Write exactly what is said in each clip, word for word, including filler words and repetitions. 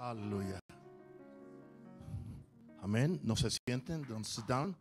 Aleluya. Amén. No se sienten. Don't sit down.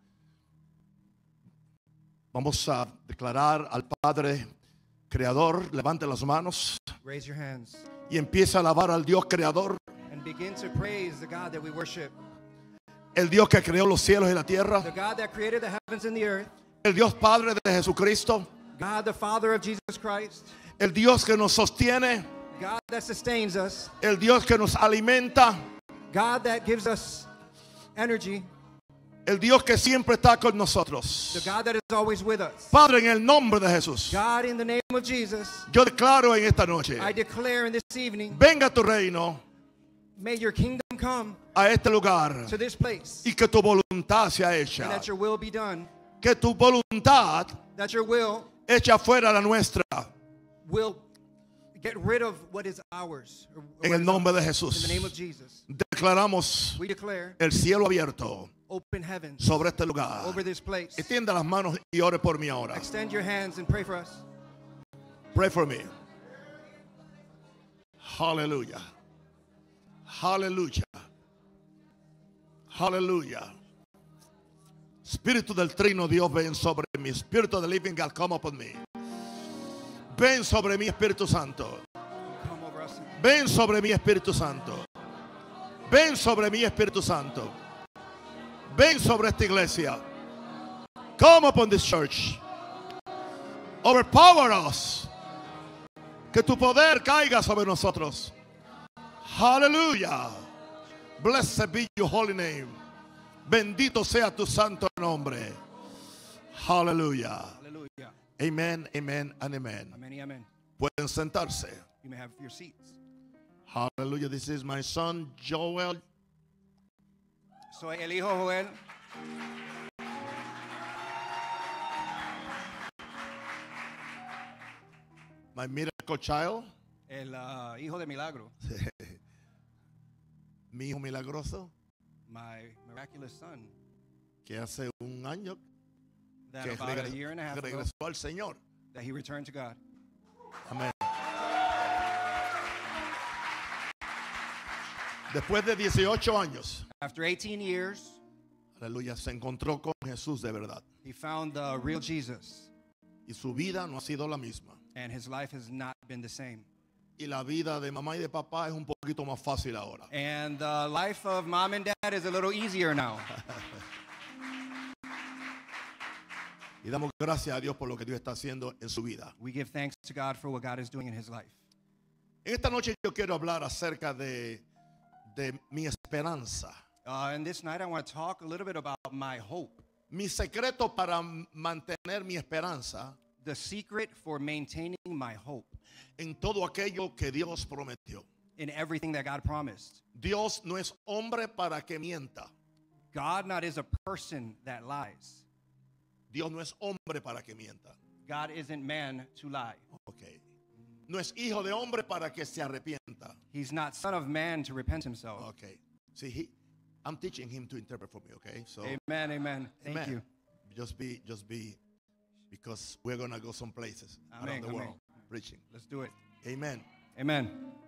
Vamos a declarar al Padre Creador. Levante las manos. Raise your hands. Y empieza a alabar al Dios Creador. And begin to praise the God that we worship. El Dios que creó los cielos y la tierra. The God that created the heavens and the earth. El Dios Padre de Jesucristo. God the Father of Jesus Christ. El Dios que nos sostiene. God that sustains us. El Dios que nos alimenta. God that gives us energy. El Dios que siempre está con nosotros. The God that is always with us. Padre, en el nombre de Jesús, God, in the name of Jesus, yo declaro en esta noche, I declare in this evening, venga tu reino may your kingdom come a este lugar to this place, y que tu voluntad sea and hecha. that your will be done, Que tu voluntad that your will hecha fuera la nuestra. will get rid of what is ours. or En what el is nombre de ours. Jesús, In the name of Jesus, declaramos we declare el cielo abierto open heavens sobre este lugar. over this place. Extienda las manos y ore por mí ahora. Extend your hands and pray for us. Pray for me. Hallelujah. Hallelujah. Hallelujah. Espíritu del Trino Dios, ven sobre mí. Espíritu del Living God, come upon me. Ven sobre mí, Espíritu Santo. Come over us. Ven sobre mí, Espíritu Santo. Ven sobre mí, Espíritu Santo. Ven sobre esta iglesia. Come upon this church. Overpower us. Que tu poder caiga sobre nosotros. Hallelujah. Blessed be your holy name. Bendito sea tu santo nombre. Hallelujah. Hallelujah. Amen, amen, and amen. Amen, amen. Pueden sentarse. You may have your seats. Hallelujah. This is my son Joel. Soy el hijo Joel. My miracle child. El uh, hijo de milagro. Mi hijo milagroso. My miraculous son. Que hace un año That que about a regresó, year and a half que ago, regresó al Señor. that he returned to God. Amén. Después de dieciocho años, After eighteen years, aleluya, se encontró con Jesús de verdad. he found the real Jesus, Y su vida no ha sido la misma. and his life has not been the same. Y la vida de mamá y de papá es un poquito más fácil ahora. And the life of mom and dad is a little easier now. Y damos gracias a Dios por lo que Dios está haciendo en su vida. We give thanks to God for what God is doing in his life. En esta noche yo quiero hablar acerca de, de mi esperanza. Uh, and this night I want to talk a little bit about my hope. Mi secreto para mantener mi esperanza The secret for maintaining my hope en todo aquello que Dios prometió. in everything that God promised. Dios no es hombre para que mienta. God not is a person that lies. Dios no es hombre para que mienta. God isn't man to lie. Okay. No es hijo de hombre para que se arrepienta. He's not son of man to repent himself. Okay. See, he, I'm teaching him to interpret for me, okay? So, Amen, amen. Thank amen. you. Just be, just be, because we're going to go some places Amen, around the amen. world preaching. Let's do it. Amen. Amen.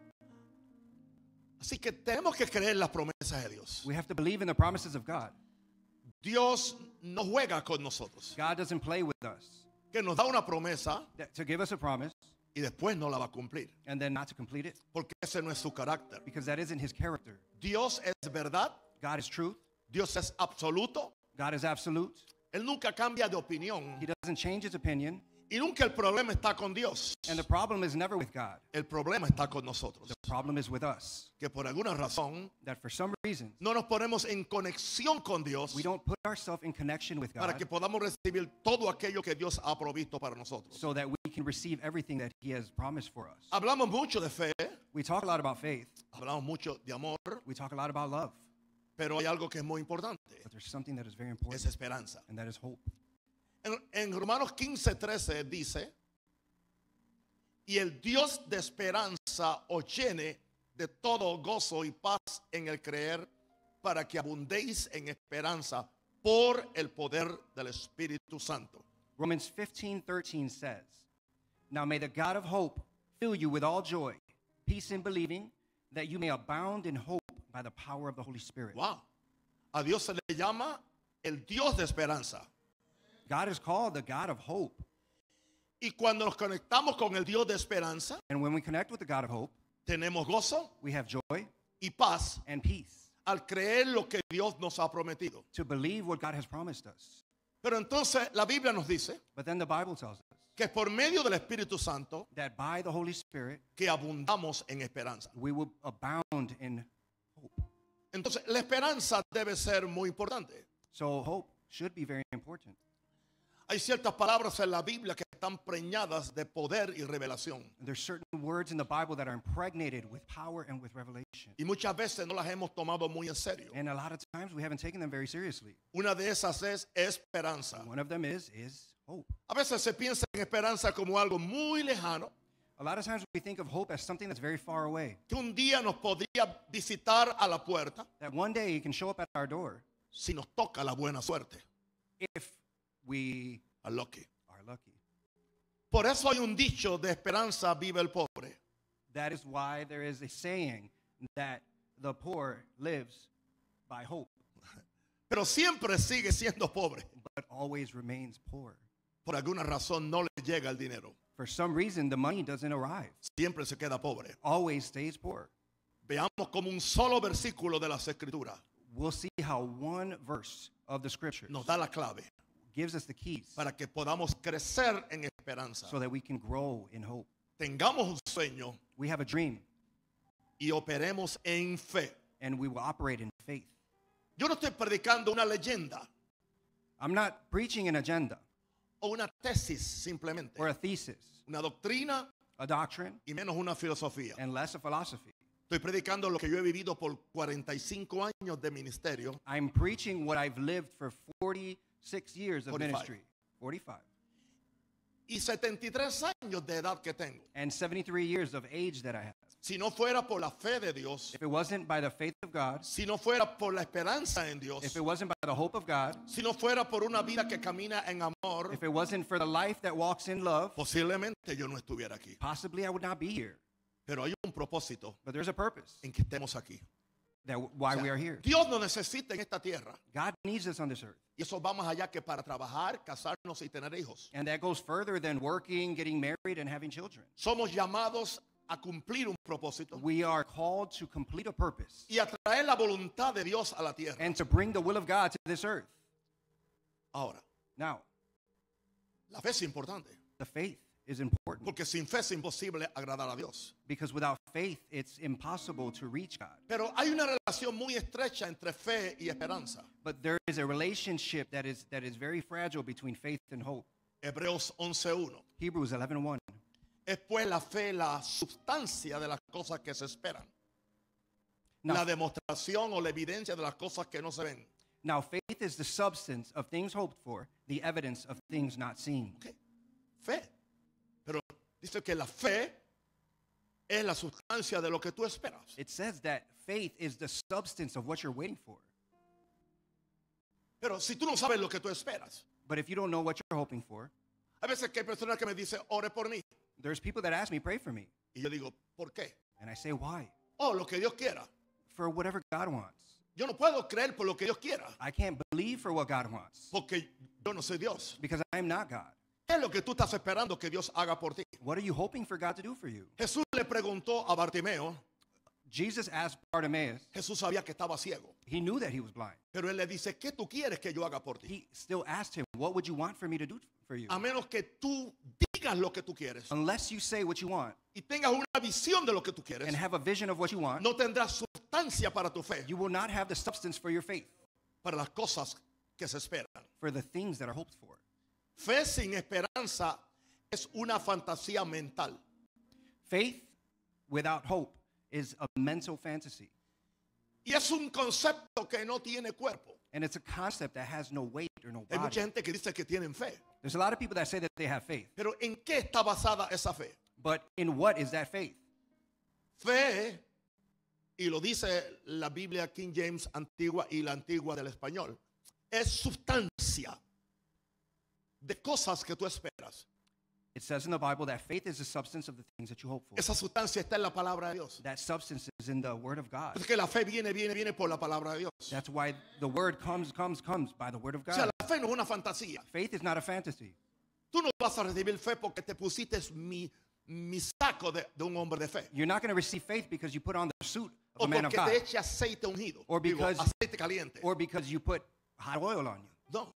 Así que tenemos que creer las promesas de Dios. We have to believe in the promises of God. Dios no juega con nosotros. God doesn't play with us. Que nos da una promesa That- to give us a promise y después no la va a cumplir. and then not to complete it, Porque ese no es su carácter. because that isn't his character. Dios es verdad. God is truth. Dios es absoluto. God is absolute. Él nunca cambia de opinión. He doesn't change his opinion. Y nunca el problema está con Dios. And the problem is never with God. El problema está con nosotros. The problem is with us. Que por alguna razón That for some reason, no nos ponemos en conexión con Dios we don't put ourselves in connection with para God que podamos recibir todo aquello que Dios ha provisto para nosotros. so that we can receive everything that he has promised for us. Hablamos mucho de fe, We talk a lot about faith. hablamos mucho de amor, We talk a lot about love. pero hay algo que es muy importante. But there's something that is very Es important, esperanza. and that is hope. En, en Romanos quince, trece dice, y el Dios de esperanza os llene de todo gozo y paz en el creer, para que abundéis en esperanza por el poder del Espíritu Santo. Romans fifteen thirteen says, now may the God of hope fill you with all joy, peace in believing, that you may abound in hope by the power of the Holy Spirit. Wow. A Dios se le llama el Dios de esperanza. God is called the God of hope. Y cuando nos conectamos con el Dios de esperanza, And when we connect with the God of hope, tenemos gozo we have joy y paz and peace al creer lo que Dios nos ha prometido. to believe what God has promised us. Pero entonces la Biblia nos dice But then the Bible tells us que por medio del Espíritu Santo that by the Holy Spirit, que abundamos en esperanza. we will abound in hope. Entonces la esperanza debe ser muy importante. So hope should be very important. Hay ciertas palabras en la Biblia que están preñadas de poder y revelación. There's certain words in the Bible that are impregnated with power and with revelation. Y muchas veces no las hemos tomado muy en serio. And a lot of times we haven't taken them very seriously. Una de esas es esperanza. One of them is is hope. A veces se piensa en esperanza como algo muy lejano, A lot of times we think of hope as something that's very far away. que un día nos podría visitar a la puerta That one day it can show up at our door si nos toca la buena suerte. if we A lucky. are lucky. Por eso hay un dicho de esperanza vive el pobre. That is why there is a saying that the poor lives by hope, Pero siempre sigue siendo pobre. but always remains poor. Por alguna razón no le llega el dinero. For some reason, the money doesn't arrive. Siempre se queda pobre. Always stays poor. Veamos como un solo versículo de las Escrituras We'll see how one verse of the scripture nos da la clave gives us the keys para que podamos crecer en esperanza. so that we can grow in hope. Tengamos un sueño We have a dream y operemos en fe. and we will operate in faith. Yo no estoy predicando una leyenda I'm not preaching an agenda o una tesis simplemente, or a thesis, una doctrina a doctrine, y menos una filosofía. and less a philosophy. Estoy predicando lo que yo he vivido por cuarenta y cinco años de ministerio I'm preaching what I've lived for forty-six years of forty-five. ministry, forty-five, y setenta y tres años de edad que tengo. and seventy-three years of age that I have. Si no fuera por la fe de Dios, If it wasn't by the faith of God, si no fuera por la esperanza en Dios, if it wasn't by the hope of God, si no fuera por una vida que camina en amor, if it wasn't for the life that walks in love, posiblemente yo no estuviera aquí. possibly I would not be here. Pero hay un propósito But there's a purpose en que estemos aquí. that why O sea, we are here. Dios nos necesita en esta tierra. God needs us on this earth. Y eso va más allá que para trabajar, casarnos y tener hijos. And that goes further than working, getting married, and having children. Somos llamados a cumplir un propósito We are called to complete a purpose y a traer la voluntad de Dios a la tierra. and to bring the will of God to this earth. Ahora, Now, la fe es importante, the faith is important porque sin fe es imposible agradar a Dios. because without faith, it's impossible to reach God. Pero hay una relación muy estrecha entre fe y esperanza. But there is a relationship that is that is very fragile between faith and hope. Hebreos once uno. Hebrews eleven one. Es pues la fe la sustancia de las cosas que se esperan, Now, la demostración o la evidencia de las cosas que no se ven. now, faith is the substance of things hoped for, the evidence of things not seen. ¿Ok? Fe. Pero dice que la fe es la sustancia de lo que tú esperas. It says that faith is the substance of what you're waiting for. Pero si tú no sabes lo que tú esperas, But if you don't know what you're hoping for, a veces que hay personas que me dicen, ore por mí. there's people that ask me, pray for me. Y yo digo, ¿por qué? And I say, why? Oh, lo que Dios quiera. For whatever God wants. Yo no puedo creer por lo que Dios quiera, I can't believe for what God wants porque yo no soy Dios. because I am not God. ¿Qué es lo que tú estás esperando que Dios haga por ti? What are you hoping for God to do for you? Jesús le preguntó a Bartimeo, Jesus asked Bartimaeus, Jesús sabía que estaba ciego, he knew that he was blind. pero él le dice, ¿qué tú quieres que yo haga por ti? He still asked him, what would you want for me to do for you? A menos que tú digas lo que tú quieres Unless you say what you want y tengas una visión de lo que tú quieres, and have a vision of what you want, no tendrás sustancia para tu fe, you will not have the substance for your faith, para las cosas que se esperan. for the things that are hoped for. Fe sin esperanza es una fantasía mental. Faith without hope is a mental fantasy. Y es un concepto que no tiene cuerpo. And it's a concept that has no weight or no Hay mucha body. gente que dice que tienen fe, There's a lot of people that say that they have faith. pero ¿en qué está basada esa fe? But in what is that faith? Fe, y lo dice la Biblia King James antigua y la antigua del español, es sustancia de cosas que tú esperas. It says in the Bible that faith is the substance of the things that you hope for. Esa sustancia está en la palabra de Dios. That substance is in the Word of God. Es que la fe viene, viene, viene por la palabra de Dios. That's why the Word comes, comes, comes by the Word of O sea, God. la fe no es una fantasía. Faith is not a fantasy. Tú no vas a recibir fe porque te pusiste mi, mi saco de, de un hombre de fe. You're not going to receive faith because you put on the suit of O a man of porque God. te eche aceite ungido. Or Digo, because- aceite caliente. Or because you put hot oil on you. No.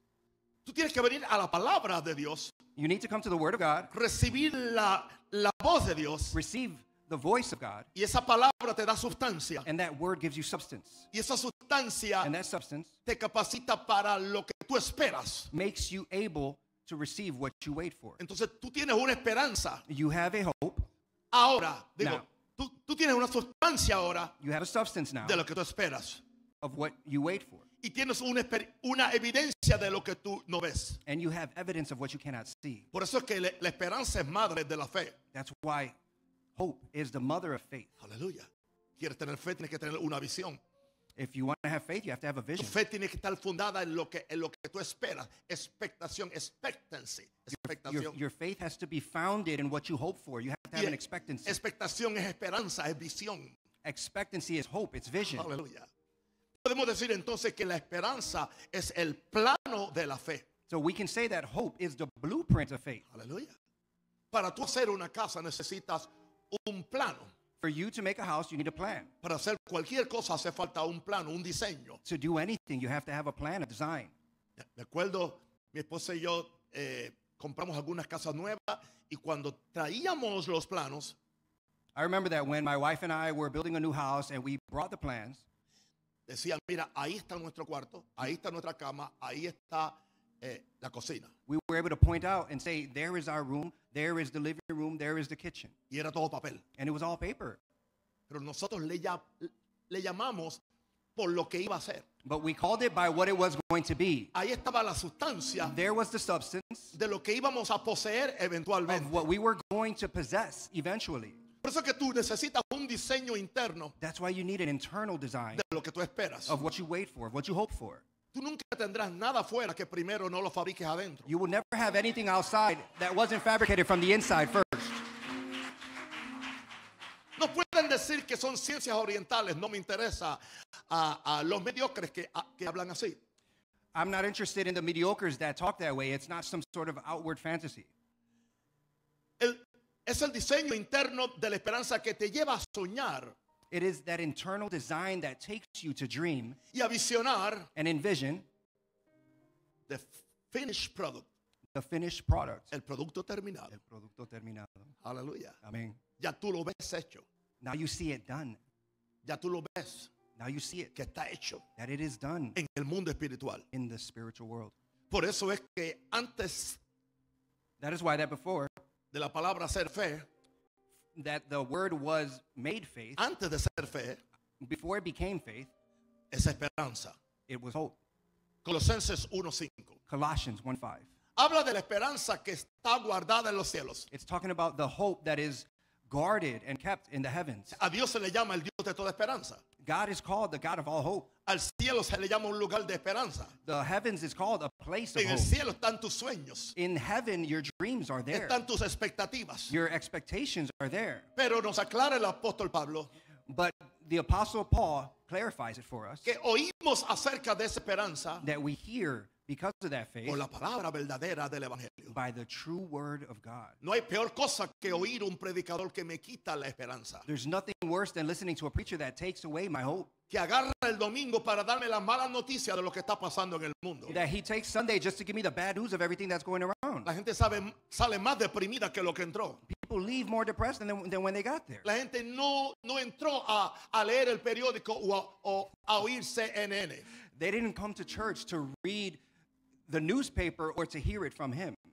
Tú tienes que venir a la palabra de Dios, You need to come to the Word of God, recibir la, la voz de Dios, receive the voice of God, y esa palabra te da sustancia. and that Word gives you substance. Y esa sustancia And that substance te capacita para lo que tú esperas. makes you able to receive what you wait for. Entonces tú tienes una esperanza You have a hope. ahora. Digo, Now. tú, tú tienes una sustancia ahora You have a substance now de lo que tú esperas. of what you wait for. Y tienes una, esper- una evidencia de lo que tú no ves. And you have evidence of what you cannot see. Por eso es que le- la esperanza es madre de la fe. That's why hope is the mother of faith. Aleluya. Quieres tener fe, tienes que tener una visión. If you want to have faith, you have to have a Tu vision. fe tiene que estar fundada en lo que, en lo que tú esperas. Expectación, expectancy. Your, Expectación. your faith has to be founded in what you hope for. You have to have Y an expectancy. expectación es esperanza, es visión. Expectancy is hope, it's vision. Aleluya. Podemos decir entonces que la esperanza es el plano de la fe. So we can say that hope is the blueprint of faith. Aleluya. Para tú hacer una casa necesitas un plano. For you to make a house, you need a plan. Para hacer cualquier cosa hace falta un plano, un diseño. To do anything, you have to have a plan, a design. Me acuerdo, mi esposa y yo eh, compramos algunas casas nuevas y cuando traíamos los planos, I remember that when my wife and I were building a new house and we brought the plans, decían, mira, ahí está nuestro cuarto, ahí está nuestra cama, ahí está eh, la cocina. we were able to point out and say, there is our room, there is the living room, there is the kitchen. Y era todo papel. And it was all paper. Pero nosotros le, llam- le llamamos por lo que iba a ser. But we called it by what it was going to be. Ahí estaba la sustancia There was the substance de lo que íbamos a poseer eventualmente. of what we were going to possess eventually. Por eso es que tú necesitas un diseño interno That's why you need an internal design de lo que tú esperas. of what you wait for, of what you hope for. Tú nunca tendrás nada afuera que primero no lo fabriques adentro. You will never have anything outside that wasn't fabricated from the inside first. No pueden decir que son ciencias orientales, no me interesa a, a los mediocres que, a- que hablan así. I'm not interested in the mediocres that talk that way. It's not some sort of outward fantasy. El- es el diseño interno de la esperanza que te lleva a soñar It is that internal design that takes you to dream y a visionar and envision the finished product, the finished product. el producto terminado. El producto terminado. Aleluya. Amen. Ya tú lo ves hecho. Now you see it done. Ya tú lo ves Now you see it, que está hecho that it is done en el mundo espiritual. in the spiritual world. Por eso es que antes That is why that before de la palabra ser fe, that the word was made faith, antes de ser fe, before it became faith, es esperanza. it was hope. Colosenses uno cinco. Colossians one five. Habla de la esperanza que está guardada en los cielos. It's talking about the hope that is guarded and kept in the heavens. A Dios se le llama el Dios de toda esperanza. God is called the God of all hope. Al cielo se le llama un lugar de esperanza. The heavens is called a place of En el hope. cielo están tus sueños, In heaven, your dreams are there. están tus expectativas. Your expectations are there. Pero nos aclara el apóstol Pablo But the Apostle Paul clarifies it for us que oímos acerca de esa esperanza that we hear because of that faith por la palabra verdadera del evangelio. by the true word of God. No hay peor cosa que oír un predicador que me quita la esperanza, There's nothing worse than listening to a preacher that takes away my hope. que agarra el domingo para darme las malas noticias de lo que está pasando en el mundo. That he takes Sunday just to give me the bad news of everything that's going around. La gente sabe, sale más deprimida que lo que entró. People leave more depressed than, than when they got there. La gente no, no entró a, a leer el periódico o a, o a oír C N N. They didn't come to church to read the newspaper or to hear it from him.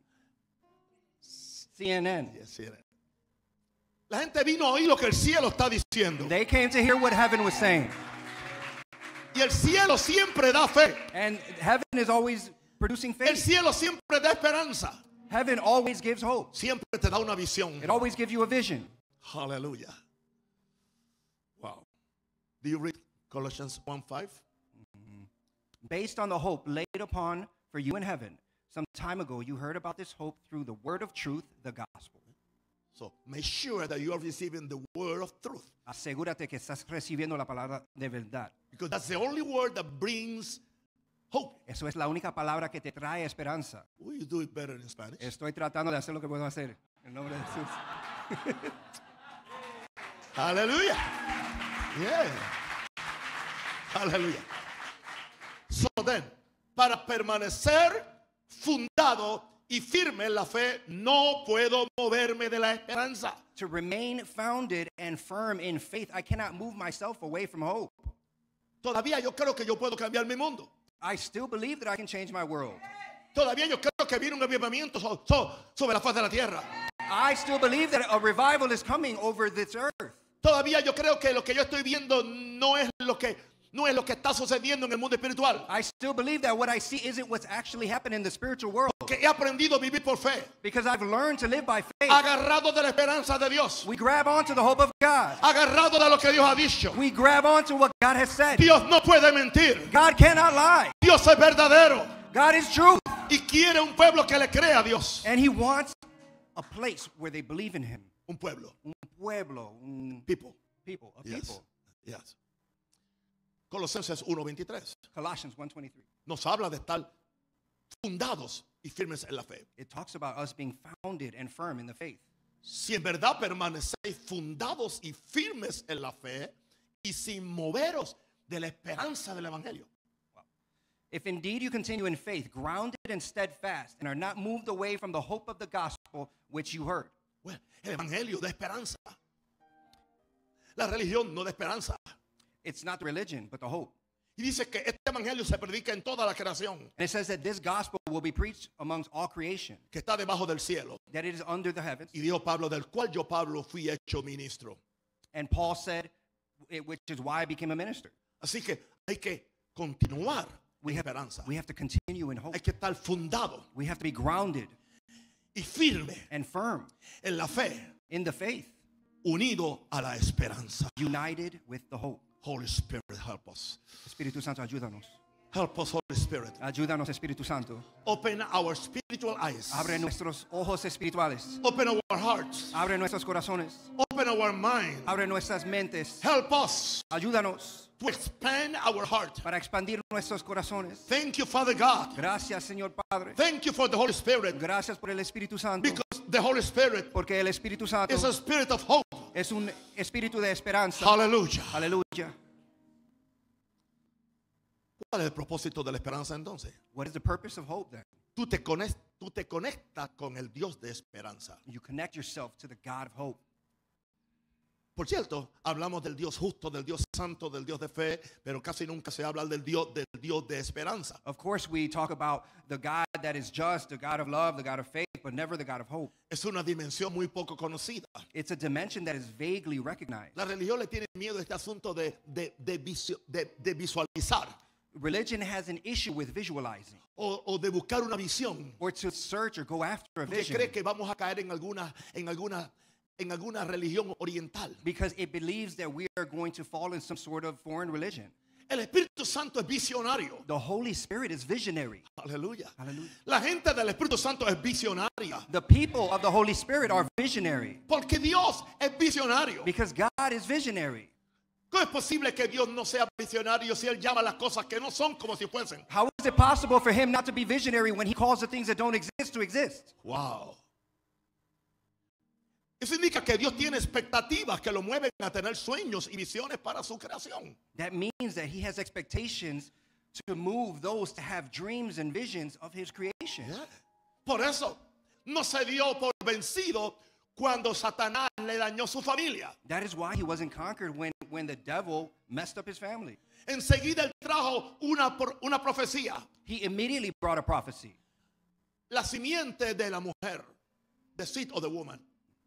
C N N. Yes, yeah. La gente vino a oír lo que el cielo está diciendo. They came to hear what heaven was saying. Y el cielo siempre da fe. And heaven is always producing El faith. cielo siempre da esperanza. Heaven always gives hope. Siempre te da una visión. It always gives you a vision. Hallelujah. Wow. Do you read Colossians one five? Based on the hope laid upon for you in heaven, Some time ago, you heard about this hope through the word of truth, the gospel. So make sure that you are receiving the word of truth. Asegúrate que estás recibiendo la palabra de verdad. Because that's the only word that brings hope. Eso es la única palabra que te trae esperanza. Will you do it better in Spanish? Estoy tratando de hacer lo que puedo hacer. En nombre de Jesús. Hallelujah. Yeah. Hallelujah. So then, para permanecer fundado y firme en la fe, no puedo moverme de la esperanza. To remain founded and firm in faith, I cannot move myself away from hope. Todavía yo creo que yo puedo cambiar mi mundo. I still believe that I can change my world. Todavía yo creo que viene un avivamiento so- so- sobre la faz de la tierra. I still believe that a revival is coming over this earth. Todavía yo creo que lo que yo estoy viendo no es lo que no es lo que está sucediendo en el mundo espiritual. I still believe that what I see isn't what's actually happening in the spiritual world. Que he aprendido a vivir por fe, Because I've learned to live by faith. agarrado de la esperanza de Dios, We grab onto the hope of God. agarrado de lo que Dios ha dicho. We grab onto what God has said. Dios no puede mentir. God cannot lie. Dios es verdadero God is true. y quiere un pueblo que le crea a Dios. And He wants a place where they believe in Him. Un pueblo, Un pueblo. Un people. people. A Yes. people. Yes. Colosenses uno veintitrés Colossians one twenty-three. nos habla de estar fundados y firmes en la fe. It talks about us being founded and firm in the faith. Si en verdad permanecéis fundados y firmes en la fe y sin moveros de la esperanza del evangelio. If indeed you continue in faith, grounded and steadfast, and are not moved away from the hope of the gospel which you heard. Bueno, el evangelio da esperanza. La religión no da esperanza. It's not the religion, but the hope. Y dice que este evangelio se predica en toda la creación And it says that this gospel will be preached amongst all creation, que está debajo del cielo. that it is under the heavens. Y dijo Pablo, del cual yo Pablo fui hecho ministro. And Paul said, it- which is why I became a minister. Así que hay que continuar We en have, esperanza. we have to continue in hope. Hay que estar fundado We have to be grounded y firme and firm en la fe, in the faith, unido a la esperanza. united with the hope. Holy Spirit, help us. Espíritu Santo, ayúdanos. Help us, Holy Spirit. Ayúdanos, Espíritu Santo. Open our spiritual eyes. Abre nuestros ojos espirituales. Open our hearts. Abre nuestros corazones. Open our mind. Abre nuestras mentes. Help us Ayúdanos to expand our heart. para expandir nuestros corazones. Thank you, Father God. Gracias, Señor Padre. Thank you for the Holy Spirit. Gracias por el Espíritu Santo. Because the Holy Spirit Porque el Espíritu Santo is a spirit of hope. es un espíritu de esperanza. Hallelujah. Aleluya. ¿Cuál es el propósito de la esperanza entonces? What is the purpose of hope then? Tú te, conect, tú te conectas con el Dios de esperanza. You connect yourself to the God of hope. Por cierto, hablamos del Dios justo, del Dios santo, del Dios de fe, pero casi nunca se habla del Dios, del Dios de esperanza. Of course, we talk about the God that is just, the God of love, the God of faith, but never the God of hope. Es una dimensión muy poco conocida. It's a dimension that is vaguely recognized. La religión le tiene miedo a este asunto de, de, de, visio- de- de visualizar Religion has an issue with visualizing o, o de buscar una visión. or to search or go after a Porque vision cree que vamos a caer en alguna, en alguna, en alguna religión oriental. because it believes that we are going to fall in some sort of foreign religion. El Espíritu Santo es visionario. The Holy Spirit is visionary. Aleluya. Hallelujah. La gente del Espíritu Santo es visionaria. The people of the Holy Spirit are visionary Porque Dios es visionario. because God is visionary. ¿Cómo es posible que Dios no sea visionario si Él llama las cosas que no son como si fuesen? How is it possible for him not to be visionary when he calls the things that don't exist to exist? Wow. Eso indica que Dios tiene expectativas que lo mueven a tener sueños y visiones para su creación. That means that he has expectations to move those to have dreams and visions of his creation. Yeah. Por eso no se dio por vencido cuando Satanás le dañó su familia. That is why he wasn't conquered when, when the devil messed up his family. Enseguida él trajo una, pro- una profecía. He immediately brought a prophecy. La simiente de la mujer, the seed of the woman,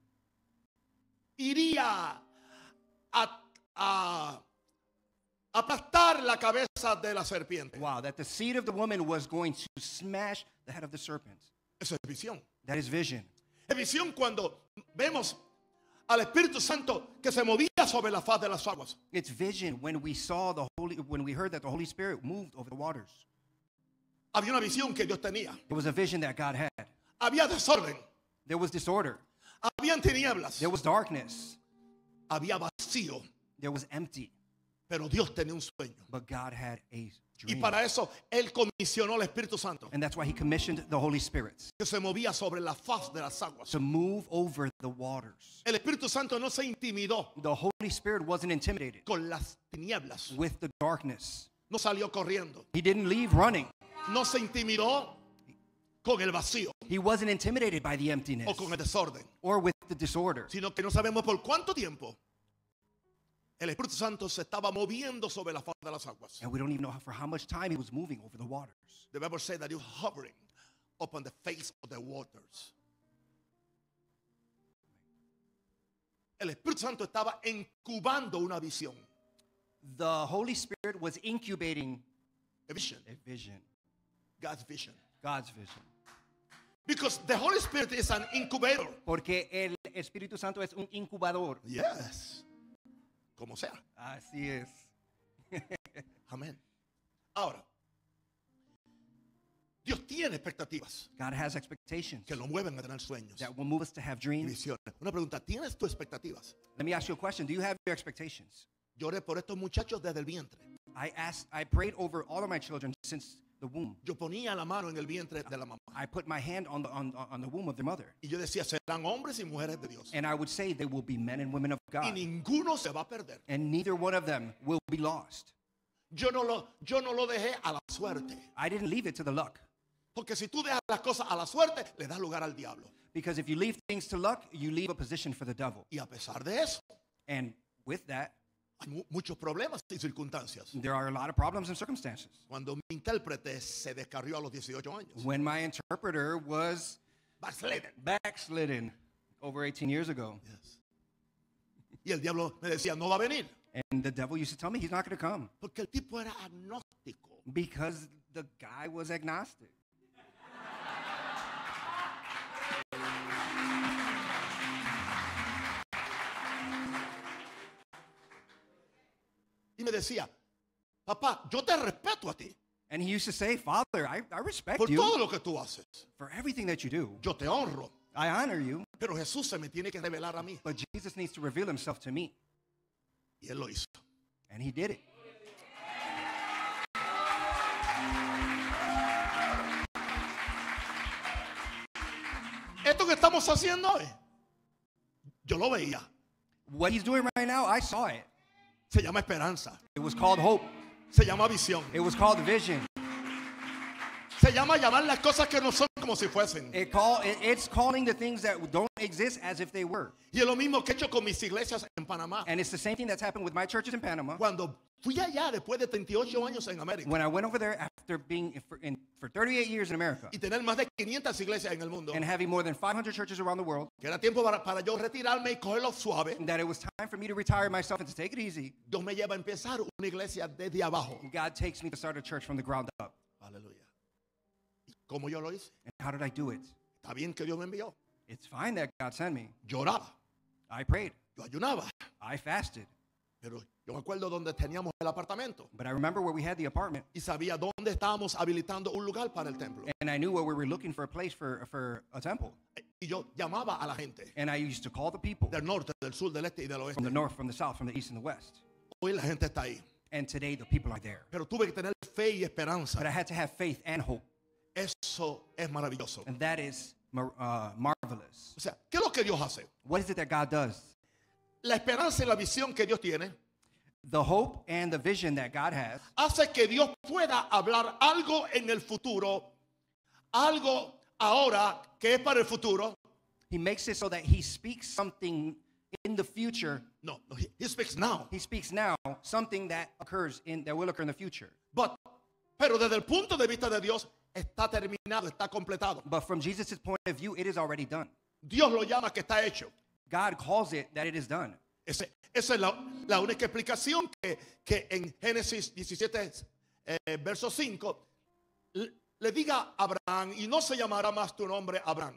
iría a, a aplastar la cabeza de la serpiente. Wow, that the seed of the woman was going to smash the head of the serpent. Eso es visión. That is vision. Es visión cuando vemos al Espíritu Santo que se movía sobre la faz de las aguas. It's vision when we saw the Holy, when we heard that the Holy Spirit moved over the waters. Había una visión que Dios tenía. It was a vision that God had. Había desorden. There was disorder. Habían tinieblas. There was darkness. Había vacío. There was empty. Pero Dios tenía un sueño. But God had a Y dream. para eso Él comisionó al Espíritu Santo, And that's why he commissioned the Holy Spirit que se movía sobre la faz de las aguas. to move over the waters. El Espíritu Santo no se intimidó The Holy Spirit wasn't intimidated con las tinieblas. with the darkness. No salió corriendo. He didn't leave running. No se intimidó con el vacío He wasn't intimidated by the o emptiness con el desorden, or with the disorder. sino que no sabemos por cuánto tiempo el Espíritu Santo se estaba moviendo sobre la faz de las aguas. And we don't even know for how much time he was moving over the waters. The Bible says that he was hovering upon the face of the waters. El Espíritu Santo estaba incubando una visión. The Holy Spirit was incubating A vision. a vision, God's vision. God's vision. Because the Holy Spirit is an incubator. Porque el Espíritu Santo es un incubador. Yes. Como sea. Así es. Amén. Ahora, Dios tiene expectativas God has expectations que lo mueven a tener sueños that will move us to have y dreams. visiones. Una pregunta, ¿tienes tus expectativas? Let me ask you a question. Do you have your expectations? Lloré por estos muchachos desde el vientre. I asked, I prayed over all of my children since the womb. Yo ponía la mano en el vientre de la mamá. I put my hand on the, on, on the womb of their mother. Y yo decía, serán hombres y mujeres de Dios. And I would say they will be men and women of Y God. ninguno se va a perder. And neither one of them will be lost. Yo no lo, yo no lo dejé a la suerte. I didn't leave it to the luck. Porque si tú dejas las cosas a la suerte, le das lugar al diablo. Because if you leave things to luck, you leave a position for the devil. Y a pesar de eso, And with that, hay mu- muchos problemas y circunstancias. there are a lot of problems and circumstances. Cuando mi intérprete se descarrió a los dieciocho años. When my interpreter was Backslidden. backslidden over eighteen years ago. Yes. Y el diablo me decía, no va a venir. And the devil used to tell me he's not going to come Porque el tipo era agnóstico. because the guy was agnostic. Y me decía, papá, yo te respeto a ti And he used to say, Father, I, I respect por you todo lo que tú haces. for everything that you do. Yo te honro. I honor you, Pero Jesús se me tiene que revelar a mí. but Jesus needs to reveal himself to me. Y él lo hizo. And he did it. Esto que estamos haciendo hoy, yo lo veía. What he's doing right now, I saw it. Se llama esperanza. It was called hope. Se llama visión. It was called vision. Se llama llamar las cosas que no son como si fuesen. It call, it, it's calling the things that don't exist as if they were. Y es lo mismo que he hecho con mis iglesias en Panamá. And it's the same thing that's happened with my churches in Panama. Cuando fui allá después de treinta y ocho años en América When I went over there after being in, for, in, for thirty-eight years in America y tener más de quinientas iglesias en el mundo, and having more than five hundred churches around the world, que era tiempo para, para yo retirarme y cogerlo suave, that it was time for me to retire myself and to take it easy. Dios me lleva a empezar una iglesia desde abajo. God takes me to start a church from the ground up. Aleluya. ¿Y cómo yo lo hice? And how did I do it? Está bien que Dios me envió. It's fine that God sent me. Lloraba, I prayed. yo ayunaba, I fasted. pero yo me acuerdo donde teníamos el apartamento But I remember where we had the apartment, y sabía dónde estábamos habilitando un lugar para el templo. and I knew where we were looking for a place for, for a temple. Y yo llamaba a la gente And I used to call the people del norte, del sur, del este y del from the oeste. north, from the south, from the east, and the west. Hoy la gente está ahí. And today the people are there. Pero tuve que tener fe y esperanza. But I had to have faith and hope. Eso es maravilloso. And that is mar- uh, marvelous. O sea, ¿qué es lo que Dios hace? What is it that God does? La esperanza y la visión que Dios tiene The hope and the vision that God has hace que Dios pueda hablar algo en el futuro, algo ahora que es para el futuro. He makes it so that he speaks something in the future. No, no, he, he speaks now. He speaks now something that occurs in that will occur in the future. But, pero desde el punto de vista de Dios está terminado, está completado. But from Jesus' point of view, it is already done. Dios lo llama que está hecho. God calls it that it is done. Ese- esa es la, la única explicación que, que en Génesis diecisiete, eh, verso cinco, le, le diga a Abraham, y no se llamará más tu nombre Abraham.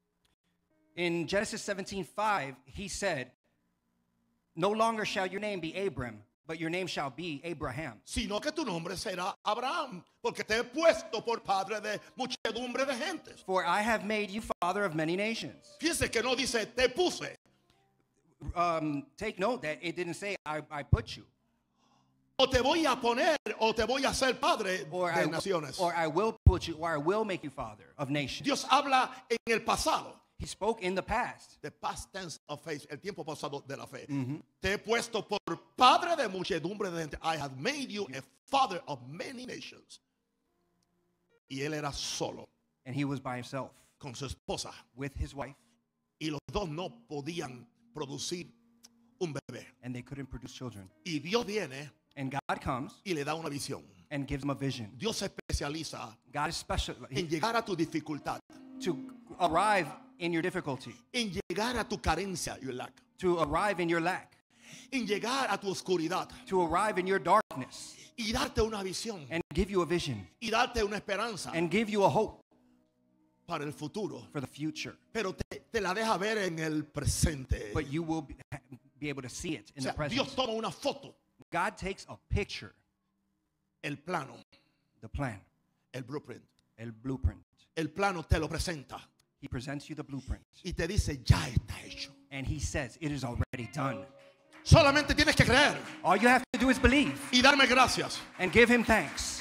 In Genesis seventeen five, he said, "No longer shall your name be Abram, but your name shall be Abraham. sino que tu nombre será Abraham, porque te he puesto por padre de muchedumbre de gentes. For I have made you father of many nations. Fíjese que no dice te puse, Um, take note that it didn't say I, I put you. o te voy a poner, o te voy a hacer padre Or de I, naciones. or I will put you, or I will make you father of nations. Dios habla en el pasado. He spoke in the past. The past tense of faith, el tiempo pasado de la fe. Te he puesto por padre de muchedumbre de gente. I have made you a father of many nations. Y él era solo And he was by himself con su esposa. with his wife, Y los dos no podían producir un bebé. and they couldn't produce children. Y Dios viene And God comes y le da una visión. and gives them a vision. Dios se especializa God is special en llegar a tu dificultad, to arrive in your difficulty, en llegar a tu carencia, your lack, to arrive in your lack, en llegar a tu oscuridad to arrive in your darkness, y darte una visión and give you a vision, y darte una esperanza and give you a hope para el futuro. for the future. Pero te, te la deja ver en el presente. But you will be, be able to see it O in sea, the present. Dios toma una foto, God takes a picture, el plano, the plan, el blueprint. el blueprint. El plano te lo presenta He presents you the blueprint, y te dice, ya está hecho. and he says, it is already done. Solamente tienes que creer All you have to do is believe y darme gracias. and give him thanks.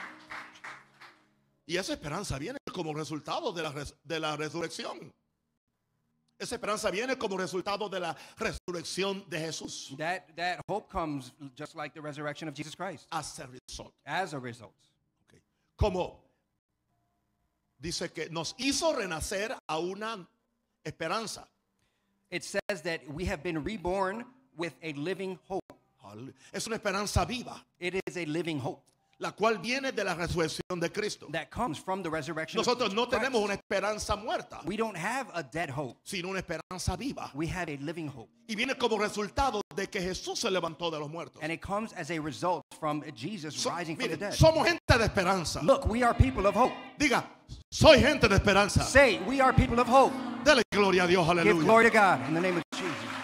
Y esa esperanza viene como resultado de la, res- de la resurrección. Esa esperanza viene como resultado de la resurrección de Jesús. That, that hope comes just like the resurrection of Jesus Christ, As a result. as a result. Ok. Como dice que nos hizo renacer a una esperanza. It says that we have been reborn with a living hope. Aleluya. Es una esperanza viva, It is a living hope la cual viene de la resurrección de Cristo. that comes from the resurrection Nosotros of no Christ. tenemos una esperanza muerta, We don't have a dead hope. sino una esperanza viva. We have a living hope. Y viene como resultado de que Jesús se levantó de los muertos. And it comes as a result from Jesus So- rising from the miren, dead. somos gente de esperanza. Look, we are people of hope. Diga, soy gente de esperanza. Say, we are people of hope. Dele gloria a Dios, Give aleluya. glory to God in the name of Jesus.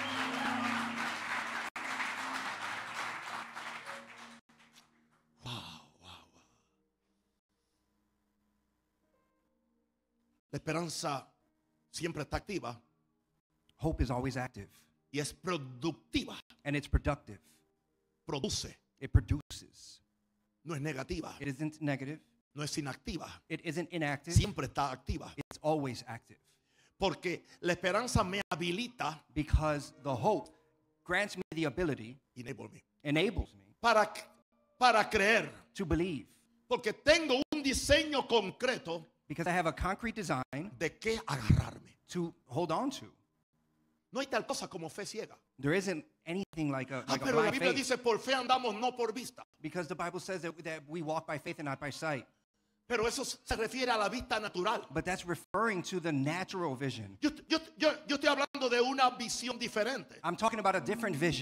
La esperanza siempre está activa Hope is always active y es productiva. and it's productive. Produce, It produces. no es negativa, It isn't negative. no es inactiva. It isn't inactive. Siempre está activa. It's always active. Porque la esperanza me habilita, Because the hope grants me the ability, enable me, enables me para, para creer. to believe. Porque tengo un diseño concreto Because I have a concrete design de qué agarrarme. to hold on to. No hay tal cosa como fe ciega. There isn't anything like a, Ah, like a pero la blind Biblia faith. dice, por fe andamos, no por vista. Because the Bible says that, that we walk by faith and not by sight. Pero eso se refiere a la vista natural. But that's referring to the natural vision. Yo, yo, yo, yo estoy hablando de una visión diferente. I'm talking about a different vision.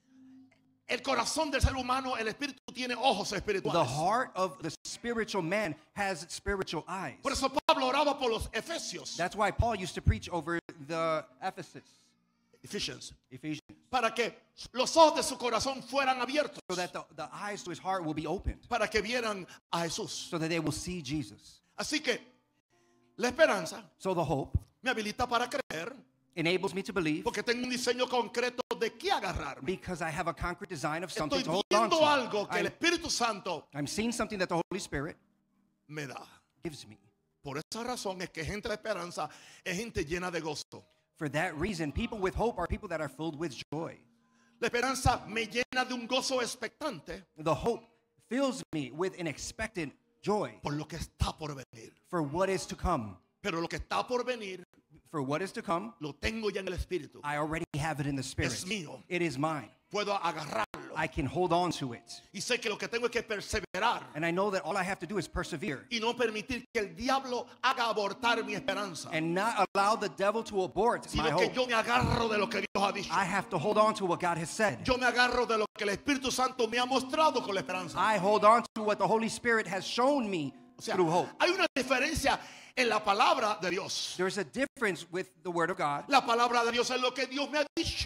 El corazón del ser humano, el espíritu tiene ojos The espirituales. heart of the spiritual man has spiritual eyes. Por eso Pablo oraba por los efesios, That's why Paul used to preach over the Ephesus, Ephesians, Ephesians, para que los ojos de su corazón fueran abiertos, so that the, the eyes to his heart will be opened, para que vieran a Jesús. so that they will see Jesus. Así que la esperanza So the hope me habilita para creer, enables me to believe porque tengo un diseño concreto de qué agarrarme. because I have a concrete design of something Estoy to hold on viendo to. algo que el I'm, Espíritu Santo I'm seeing something that the Holy Spirit me da. gives me. Por esa razón es que gente de esperanza es gente llena de gozo. For that reason, people with hope are people that are filled with joy. La esperanza me llena de un gozo expectante The hope fills me with an expectant joy por lo que está por venir. for what is to come. Pero lo que está por venir For what is to come, lo tengo ya en el Espíritu. I already have it in the Spirit. Es mío. It is mine. Puedo agarrarlo. I can hold on to it. Y sé que lo que tengo es que perseverar And I know that all I have to do is persevere y no permitir que el diablo haga abortar mi esperanza, and not allow the devil to abort my sino que hope. yo me agarro de lo que Dios ha dicho. I have to hold on to what God has said. Yo me agarro de lo que el Espíritu Santo me ha mostrado con la esperanza. I hold on to what the Holy Spirit has shown me O sea, through hope. hay una diferencia en la palabra de Dios. There's a difference with the Word of God. La palabra de Dios es lo que Dios me ha dicho.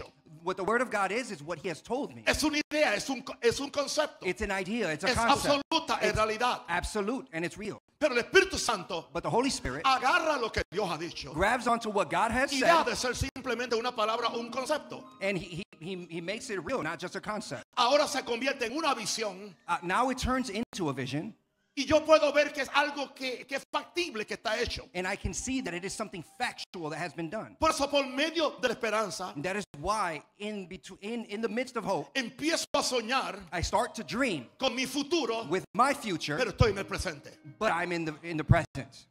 What the Word of God is, is what He has told me. Es una idea, es un, es un concepto. It's an idea, it's a Es concept. absoluta en It's realidad. absolute, and it's real. Pero el Espíritu Santo But the Holy Spirit agarra lo que Dios ha dicho grabs onto what God has y deja said, de ser simplemente una palabra o un concepto. and he, he, he, he makes it real, not just a concept. Ahora se convierte en una visión Uh, now it turns into a vision, y yo puedo ver que es algo que, que es factible, que está hecho. and I can see that it is something factual that has been done. Por eso, por medio de la esperanza, And that is why, in, between, in, in the midst of hope, empiezo a soñar I start to dream con mi futuro, with my future, pero estoy en el presente. but I'm in the, in the present.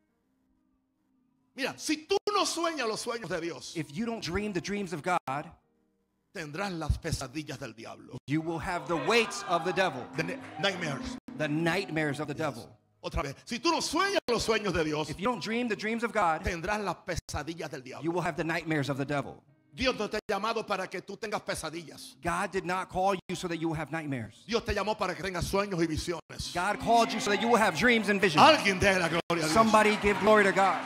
Mira, si tú no sueñas los sueños de Dios, If you don't dream the dreams of God, tendrás las pesadillas del diablo. you will have the weights of the devil, The ni- nightmares. the nightmares of the devil. Otra vez, si tú no sueñas los sueños de Dios, If you don't dream the dreams of God, tendrás las pesadillas del you diablo. will have the nightmares of the devil. Dios no te ha llamado para que tú tengas pesadillas. God did not call you so that you will have nightmares. Dios te llamó para que tengas sueños y visiones. God called you so that you will have dreams and visions. Alguien dé la gloria a Dios. Somebody give glory to God.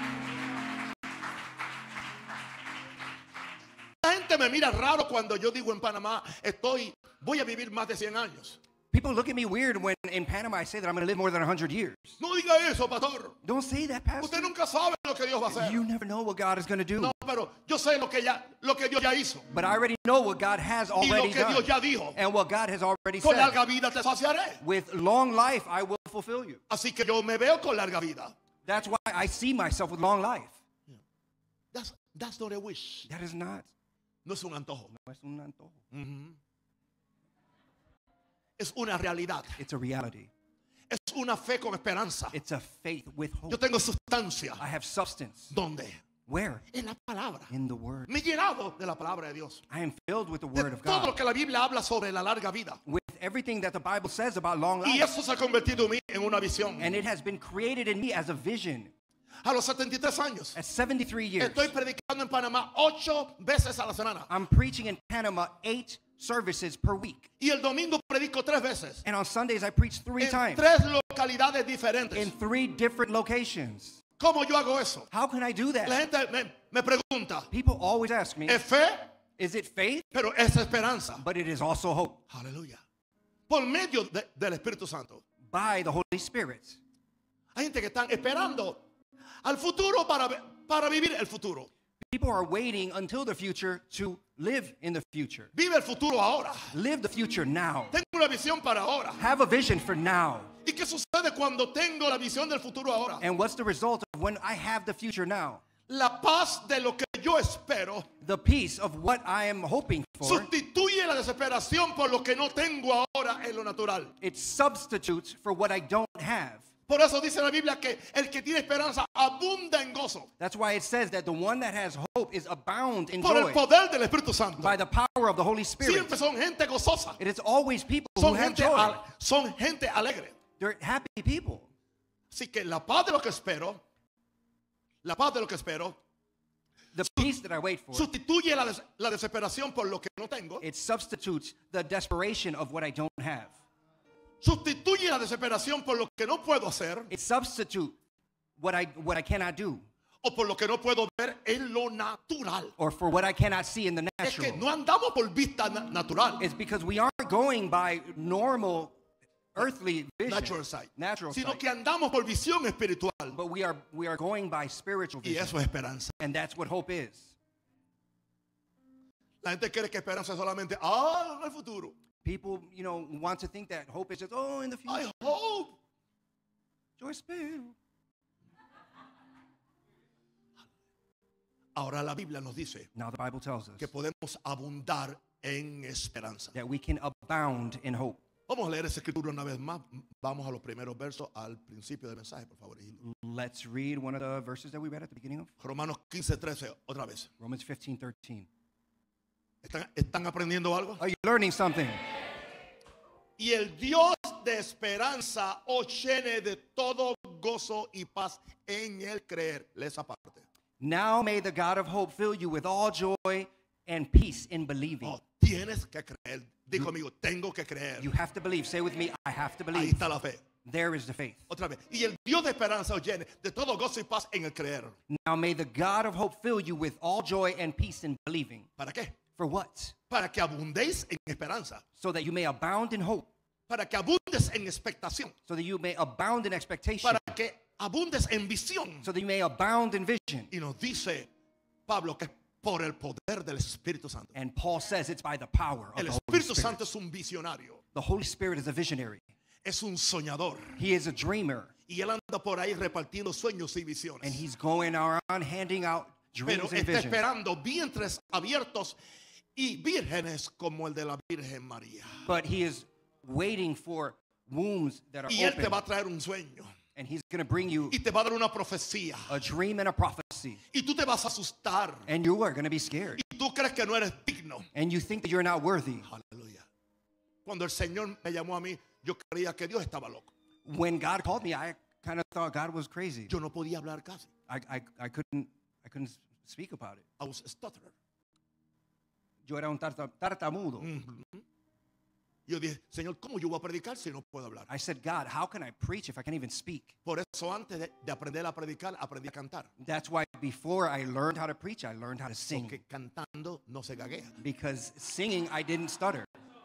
La gente me mira raro cuando yo digo en Panamá, estoy, voy a vivir más de cien años. People look at me weird when in Panama I say that I'm going to live more than one hundred years. No diga eso, pastor. Don't say that, Pastor. Usted nunca sabe lo que Dios va a hacer. You never know what God is going to do. No, pero yo sé lo que ya, lo que Dios ya hizo But I already know what God has y lo already que Dios done. ya dijo. And what God has already Con said. larga vida te saciaré. With long life, I will fulfill you. Así que yo me veo con larga vida. That's why I see myself with long life. That's, that's not a wish. That is not. No es un antojo. No es un antojo. Ujú. Es una realidad. It's a reality. Es una fe con esperanza. It's a faith with Yo hope. tengo sustancia. I have substance. ¿Dónde? Where? En la palabra. In the Word. Me he llenado de la palabra de Dios. I am filled with the De Word of todo lo God. que la Biblia habla sobre la larga vida. With everything that the Bible says about long Y life. eso se ha convertido en mí en una visión. And it has been created in me as a vision. A los setenta y tres años. At seventy-three years, Estoy predicando en Panamá ocho veces a la semana. I'm preaching in Panama eight services per week. Y el domingo predico tres veces. And on Sundays, I preach three En times tres localidades diferentes. in three different locations. ¿Cómo yo hago eso? How can I do La that? gente me, me pregunta. People always ask me, Es fe, is it faith? pero es esperanza. But it is also hope Aleluya. Por medio de- del Espíritu Santo. by the Holy Spirit. Hay gente que están esperando al futuro para, para vivir el futuro. People are waiting until the future to live in the future. Vive el futuro ahora. Live the future now. Tengo una visión para ahora. Have a vision for now. ¿Y qué sucede cuando tengo la visión del futuro ahora? And what's the result of when I have the future now? La paz de lo que yo espero The peace of what I am hoping for, sustituye la desesperación por lo que no tengo ahora en lo natural. it substitutes for what I don't have. Por eso dice la Biblia que el que tiene esperanza abunda en gozo That's why it says that the one that has hope is abound in por el joy poder del Espíritu Santo. by the power of the Holy Spirit. Siempre son gente gozosa, It is always people who son have gente, joy. al- son gente alegre. They're happy people. Así que la paz de lo que espero, la paz de lo que espero, The peace that I wait for, sustituye la, des- la desesperación por lo que no tengo, it substitutes the desperation of what I don't have. sustituye la desesperación por lo que no puedo hacer It substitutes what I what I cannot do o por lo que no puedo ver en lo natural. or for what I cannot see in the Es que natural. no andamos por vista na- natural, It's because we aren't going by normal earthly vision, natural sight, natural sino sight, que andamos por visión espiritual. but we are we are going by spiritual Y vision, eso es esperanza. and that's what hope is. La gente cree que esperanza es solamente, ah, no hay futuro. People, you know, want to think that hope is just oh in the future. I hope. Yo espero. Ahora la Biblia nos dice Now the Bible tells us que podemos abundar en esperanza. that we can abound in hope. Vamos a leer esa escritura una vez más. Vamos a los primeros versos al principio del mensaje, por favor. Let's read one of the verses that we read at the beginning of Romanos quince, trece, otra vez. Romans fifteen thirteen. ¿Están, están aprendiendo algo? Are you learning something? Y el Dios de esperanza os llene de todo gozo y paz en el creer. Lee esa parte. Now may the God of hope fill you with all joy and peace in believing. Oh, tienes que creer. Di conmigo, tengo que creer. You have to believe. Say with me, I have to Ahí believe. está la fe. There is the faith. Otra vez. Y el Dios de esperanza os llene de todo gozo y paz en el creer. Now may the God of hope fill you with all joy and peace in believing. ¿Para qué? For what? Para que abundéis en esperanza. So that you may abound in hope. Para que abundes en expectación. So that you may abound in expectation. Para que abundes en visión. So that you may abound in vision. Y nos dice Pablo que es por el poder del Espíritu Santo. And Paul says it's by the power of El the Holy Espíritu Spirit. Santo es un visionario. The Holy Spirit is a visionary. Es un soñador. He is a dreamer. Y él anda por ahí repartiendo sueños y visiones. And he's going around handing out Pero dreams and está visions. esperando vientres abiertos y vírgenes como el de la Virgen María. But he is waiting for wombs that are Y él te open. va a traer un sueño. And he's going to bring you Y te va a dar una profecía. a dream and a prophecy. Y tú te vas a asustar. And you are going to be scared. Y tú crees que no eres digno. And you think that you're not worthy. Aleluya. Cuando el Señor me llamó a mí, yo creía que Dios estaba loco. When God called me, I kind of thought God was crazy. Yo no podía hablar casi. I, I, I couldn't I couldn't speak about it. I was a stutterer. Yo era un tarta- tartamudo. Mhm. Yo dije, Señor, ¿cómo yo voy a predicar si no puedo hablar? I said, God, how can I preach if I can't even speak? Por eso antes de, de aprender a predicar, aprendí a cantar. That's why before I learned how to preach, I learned how to sing. Porque cantando no se gaguea. Because singing, I didn't stutter.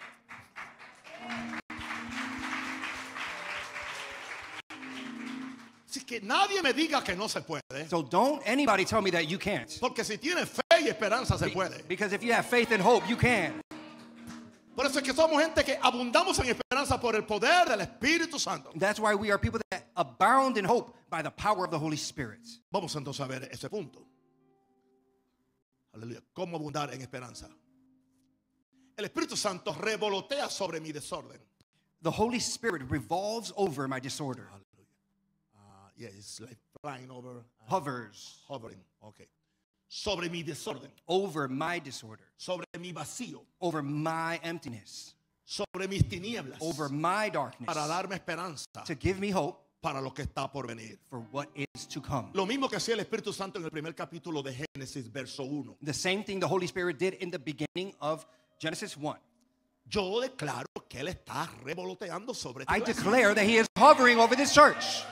Así que nadie me diga que no se puede. So don't anybody tell me that you can't. Porque si tienes fe y esperanza se puede. Because if you have faith and hope, you can. Por eso es que somos gente que abundamos en esperanza por el poder del Espíritu Santo. That's why we are people that abound in hope by the power of the Holy Spirit. Vamos entonces a ver ese punto. Aleluya. ¿Cómo abundar en esperanza? El Espíritu Santo revolotea sobre mi desorden. The Holy Spirit revolves over my disorder, Uh, yeah, it's like flying over, uh, hovers hovering. Okay. Sobre mi desorden, over my disorder, sobre mi vacío, over my emptiness, sobre mis tinieblas, over my darkness, para darme esperanza to give me hope para lo que está por venir. for what is to come. Lo mismo que hacía el Espíritu Santo en el primer capítulo de Génesis, verso uno. The same thing the Holy Spirit did in the beginning of Genesis one. Yo declaro que Él está revoloteando sobre I tu iglesia. declare that He is hovering over this church.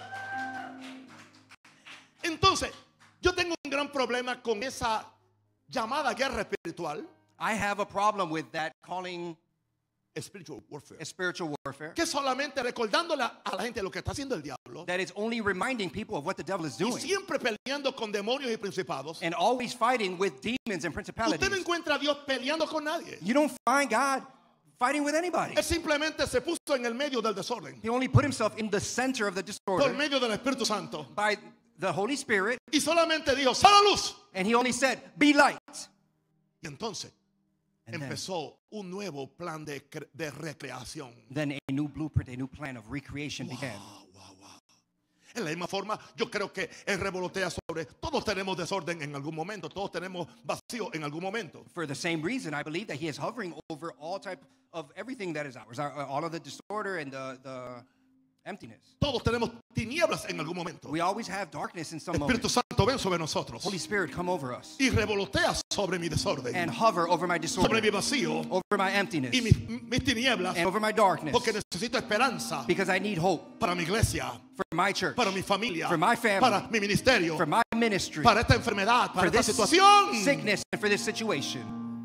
Entonces, yo tengo un gran problema con esa llamada guerra espiritual, I have a problem with that calling spiritual warfare, a spiritual warfare, que solamente recordándole a la gente lo que está haciendo el diablo that is only reminding people of what the devil is y doing siempre peleando con demonios y principados. and always fighting with demons and Usted no principalities. encuentra a Dios peleando con nadie. You don't find God fighting with anybody. Él simplemente se puso en el medio del desorden He only put himself in the center of the por disorder medio del Espíritu Santo by the Holy Spirit, y solamente dijo, ¡sal a luz! and he only said, be light. Y entonces And then, empezó un nuevo plan de, cre- de recreación. then a new blueprint, a new plan of recreation began. Wow, wow, wow. En la misma forma, yo creo que Él revolotea sobre. Todos tenemos desorden en algún momento. Todos tenemos vacío en algún momento. For the same reason, I believe that he is hovering over all type of everything that is ours, our- all of the disorder and the, the emptiness. Todos tenemos tinieblas en algún momento. We always have darkness in some El Espíritu moment. Santo ven sobre nosotros Holy Spirit, come over us y revolotea sobre mi desorden, and hover over my sobre mi disorder, vacío over my emptiness, y mis, mis tinieblas, and over my darkness, porque necesito esperanza because I need hope para mi iglesia, for my church, para mi familia, for my family, para mi ministerio, for my ministry, para esta enfermedad, para for esta this situación. sickness, and for this situation.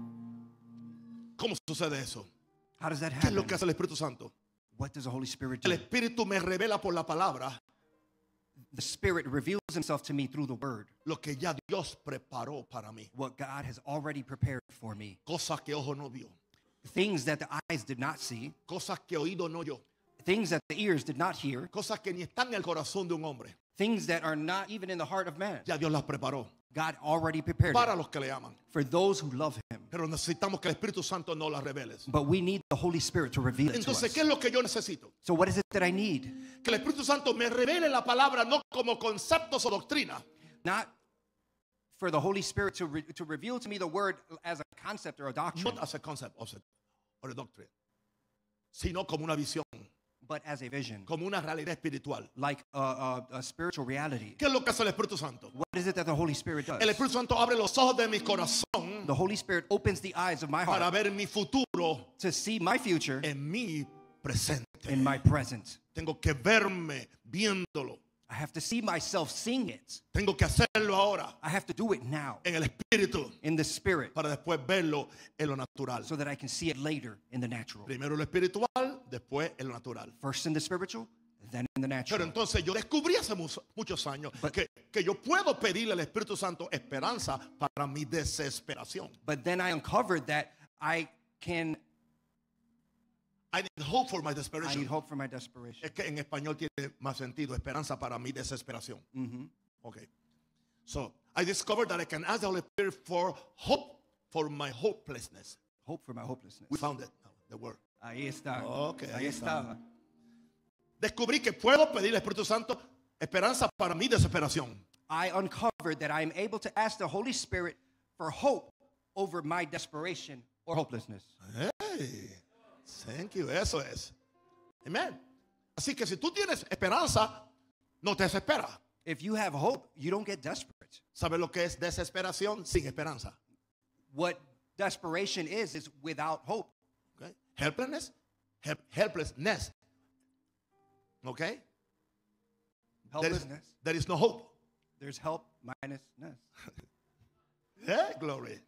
¿Cómo sucede eso? How does that ¿Qué es lo happen? que hace el Espíritu Santo? What does the Holy Spirit El do? Espíritu me revela por la palabra The Spirit reveals himself to me through the Word, lo que ya Dios preparó para mí. what God has already prepared for me. Cosas que ojo no vio, Things that the eyes did not see, cosas que oído no oyó, things that the ears did not hear, cosas que ni están en el corazón de un hombre. things that are not even in the heart of man. Ya Dios las preparó God already prepared para it los que le aman. for those who love him. Pero necesitamos que el Espíritu Santo nos las revele. But we need the Holy Spirit to reveal it to Entonces, us. ¿qué es lo que yo necesito? So what is it that I need? Que el Espíritu Santo me revele la palabra no como conceptos o doctrina, Not for the Holy Spirit to, re- to reveal to me the Word as a concept or a doctrine, not as a concept of it, or a doctrine, sino como una visión, but as a vision, como una realidad espiritual. like a, a, a spiritual reality. ¿Qué es lo que hace el Espíritu Santo? What is it that the Holy Spirit does? El Espíritu Santo abre los ojos de mi corazón The Holy Spirit opens the eyes of my para heart ver mi futuro to see my future en mi presente. in my present. Tengo que verme viéndolo. I have to see myself sing it. Tengo que hacerlo ahora I have to do it now en el espíritu in the spirit para después verlo en lo natural. so that I can see it later in the natural. Primero lo espiritual, después en lo natural. First in the spiritual, then in the Pero natural. entonces yo descubrí hace mu- muchos años But- que, que yo puedo pedirle al Espíritu Santo esperanza para mi desesperación. But then I uncovered that I can, I need hope for my I desperation. need hope for my desperation. Es que en español tiene más sentido, esperanza para mi desesperación. Mhm. Okay. So I discovered that I can ask the Holy Spirit for hope for my hopelessness. Hope for my hopelessness. We found it, the word. Ahí está. Okay, ahí Ahí está. está. Descubrí que puedo pedirle al Espíritu Santo esperanza para mi desesperación. I uncovered that I am able to ask the Holy Spirit for hope over my desperation or hopelessness. Hey, thank you, eso es. Amen. Así que si tú tienes esperanza, no te desesperas. If you have hope, you don't get desperate. ¿Sabes lo que es desesperación sin esperanza? What desperation is, is without hope. Okay? Helplessness, help, helplessness. Okay? There is, Helplessness. there is no hope. There's help minus ness. Yeah, glory.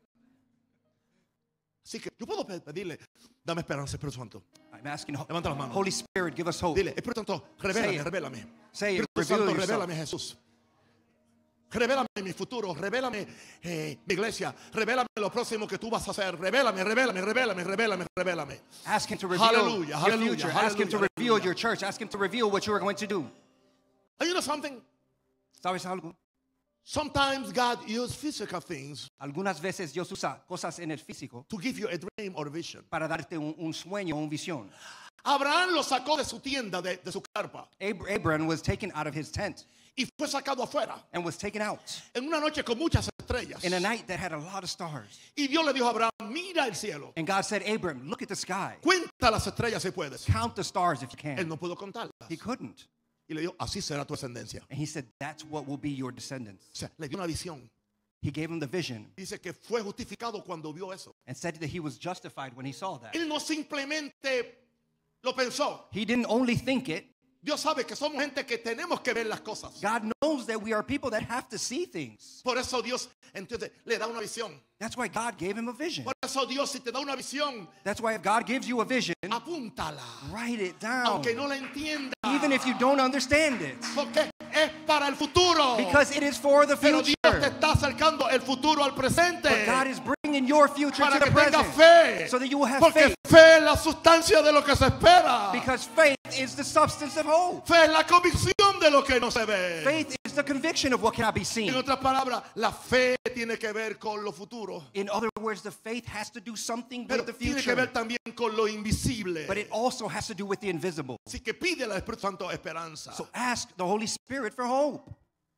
Así que yo puedo pe- pedirle, dame esperanza, Espíritu Santo. I'm asking, ho- Levanta las manos. Holy Spirit, give us hope. Dile, Espíritu Santo, revélame, it. revélame. Say it. Espíritu Reveal Santo, yourself. revélame, Jesús. Revélame mi futuro, revélame eh, mi iglesia, revélame lo próximo que tú vas a hacer. Revélame, revélame, revélame, revélame, revélame. Ask him to reveal Hallelujah, your hallelujah, future. Ask him to hallelujah, reveal hallelujah. your church. Ask him to reveal what you are going to do. And you know something? ¿Sabes algo? Sometimes God uses physical things Algunas veces Dios usa cosas en el físico to give you a dream or vision. para darte un, un sueño o una visión. Abraham lo sacó de su tienda, de, de su carpa, Ab- Abraham was taken out of his tent y fue sacado afuera and was taken out en una noche con muchas estrellas. in a night that had a lot of stars. Y Dios le dijo a Abraham, mira el cielo, And God said, Abraham, look at the sky. cuenta las estrellas si puedes. Count the stars if you Él can. no pudo contarlas. He couldn't. Y le dijo, así será tu ascendencia. And he said, that's what will be your descendants. O sea, le dio una visión. He gave him the vision Dice que fue justificado cuando vio eso. and said that he was justified when he saw that. Él no simplemente lo pensó. He didn't only think it. Dios sabe que somos gente que tenemos que ver las cosas. God knows that we are people that have to see things. Por eso Dios entonces le da una visión. That's why God gave him a vision. Por eso Dios si te da una visión, That's why if God gives you a vision, apúntala. write it down. Aunque no la entienda. Even if you don't understand it. Porque es para el futuro. Because it is for the Pero Dios te future. está acercando el futuro al presente. But God is bringing your future Para to que the tenga present. fe. So that you will have Porque faith. fe es la sustancia de lo que se espera. Because faith is the substance of hope. Fe es la convicción de lo que no se ve. Faith is the conviction of what cannot be En seen. otras palabras, la fe tiene que ver con lo futuro. In other words, the faith has to do something Pero with the tiene que ver future. también con lo invisible. But it also has to do with the invisible. Así que pide al Espíritu Santo esperanza. So ask the Holy Spirit for hope.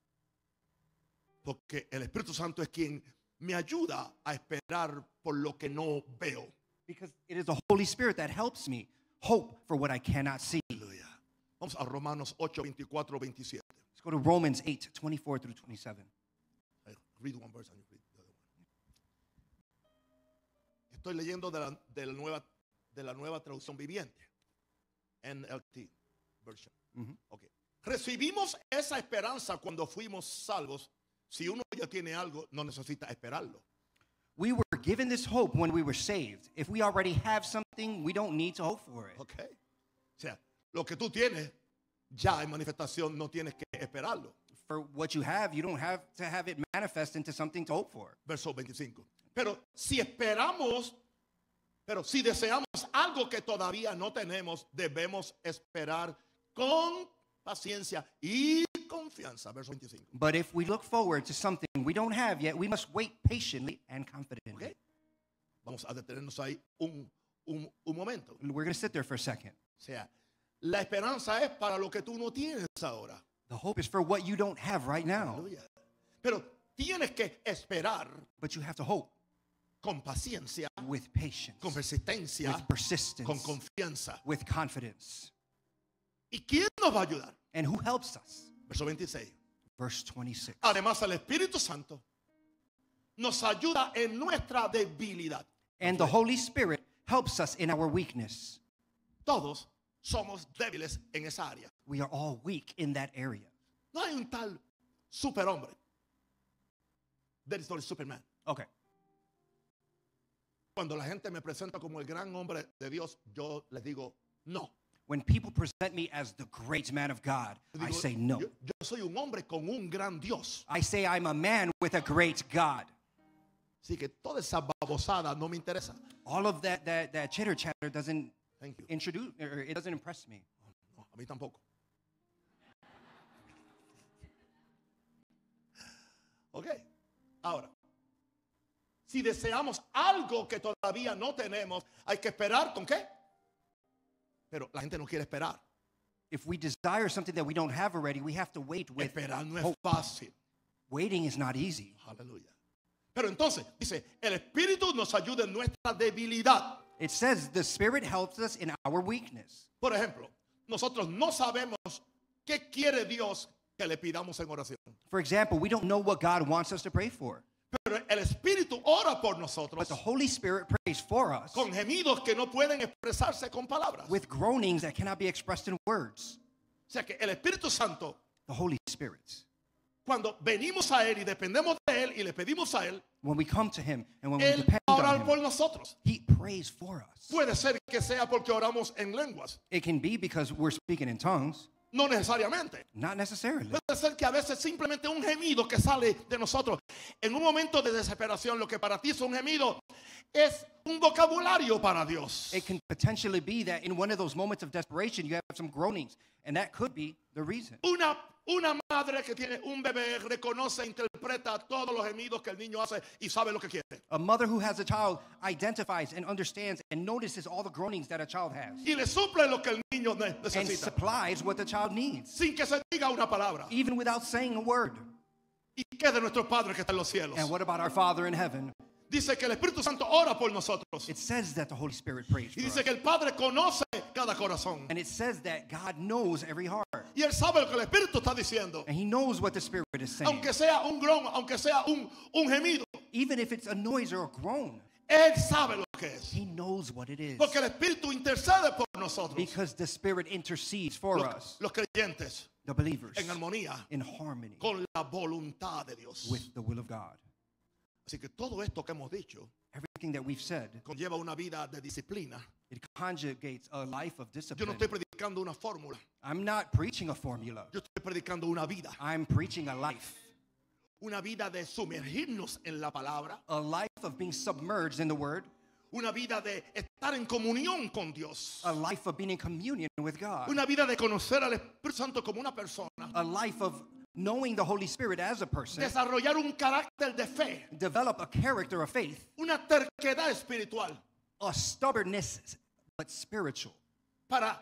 Porque el Espíritu Santo es quien me ayuda a esperar por lo que no veo. Because it is the Holy Spirit that helps me hope for what I cannot see. Aleluya. Vamos a Romanos ocho, veinticuatro, veintisiete. Let's go to Romans eight, twenty-four through twenty-seven. Read one verse and you read the other one. Estoy leyendo de la, de la nueva de la nueva traducción viviente. N L T version. Mhm. Okay. Recibimos esa esperanza cuando fuimos salvos. Si uno ya tiene algo, no necesita esperarlo. We were given this hope when we were saved. If we already have something, we don't need to hope for it. Okay. O sea, lo que tú tienes ya en manifestación no tienes que esperarlo. For what you have, you don't have to have it manifest into something to hope for. Verso veinticinco. Pero si esperamos, pero si deseamos algo que todavía no tenemos, debemos esperar con paciencia y confianza. Verso veinticinco. But if we look forward to something we don't have yet, we must wait patiently and confidently. Okay. Vamos a detenernos ahí un, un, un momento. We're going to sit there for a second. O sea, la esperanza es para lo que tú no tienes ahora. The hope is for what you don't have right now. Aleluya. Pero tienes que esperar But you have to hope con paciencia, with patience, con persistencia, with persistence, con confianza. with confidence. ¿Y quién nos va a ayudar? And who helps us? Verso veintiséis. Verse twenty-six. Además, el Espíritu Santo nos ayuda en nuestra debilidad. And the Holy Spirit helps us in our weakness. Todos somos débiles en esa área. We are all weak in that area. No hay un tal superhombre. There is no Superman. Okay. Cuando la gente me presenta como el gran hombre de Dios, yo les digo no. When people present me as the great man of God, Yo I digo, say no. Yo, yo soy un hombre con un gran Dios. I say I'm a man with a great God. Así que toda esa babosada no me interesa. All of that that that chitter chatter doesn't Thank you. introduce or it doesn't impress me. No, a mí tampoco. Ok. Ahora, si deseamos algo que todavía no tenemos, hay que esperar con qué. Pero la gente no quiere esperar. If we desire something that we don't have already, we have to wait with Esperar no es hope. fácil. Waiting is not easy. Aleluya. Pero entonces, dice, el Espíritu nos ayuda en nuestra debilidad. It says the Spirit helps us in our weakness. Por ejemplo, nosotros no sabemos qué quiere Dios que le pidamos en oración. For example, we don't know what God wants us to pray for, Pero el Espíritu ora por nosotros but the Holy Spirit prays for us con gemidos que no pueden expresarse con palabras. with groanings that cannot be expressed in words. O sea que el Espíritu Santo, The Holy Spirit. cuando venimos a Él y dependemos de Él y le pedimos a Él, When we come to Him and when we Él depend va a on orar Him, por nosotros. He prays for us. Puede ser que sea porque oramos en lenguas. It can be because we're speaking in tongues, No necesariamente. not necessarily. Puede ser que a veces simplemente un gemido que sale de nosotros en un momento de desesperación, lo que para ti es un gemido, es un vocabulario para Dios. It can potentially be that in one of those moments of desperation, you have some groanings, and that could be the reason. Una, una madre que tiene un bebé reconoce, interpreta todos los gemidos que el niño hace y sabe lo que quiere. A mother who has a child identifies and understands and notices all the groanings that a child has Y le suple lo que el niño ne- and necesita. supplies what the child needs, Sin que se diga una palabra. even without saying a word. ¿Y qué de nuestro Padre que está en los cielos? And what about our Father in heaven? Dice que el Espíritu Santo ora por nosotros. It says that the Holy Spirit prays Y for dice us. que el Padre conoce cada corazón. And it says that God knows every heart. Y Él sabe lo que el Espíritu está diciendo. And He knows what the Spirit is saying. Aunque sea un groan, aunque sea un, un gemido, Even if it's a noise or a groan, Él sabe lo que es. He knows what it is. Porque el Espíritu intercede por nosotros. Because the Spirit intercedes for Los, us, los creyentes the believers, en armonía in harmony con la voluntad de Dios. with the will of God. Así que todo esto que hemos dicho Everything that we've said, conlleva una vida de disciplina. it conjugates a life of Yo discipline. no estoy predicando una fórmula. I'm not preaching a formula. Yo estoy predicando una vida. I'm preaching a life. Una vida de sumergirnos en la palabra. A life of being submerged in the Word. Una vida de estar en comunión con Dios. A life of being in communion with God. Una vida de conocer al Espíritu Santo como una persona. A life of knowing the Holy Spirit as a person. Desarrollar un carácter de fe. Develop a character of faith. Una terquedad espiritual. A stubbornness, but spiritual. Para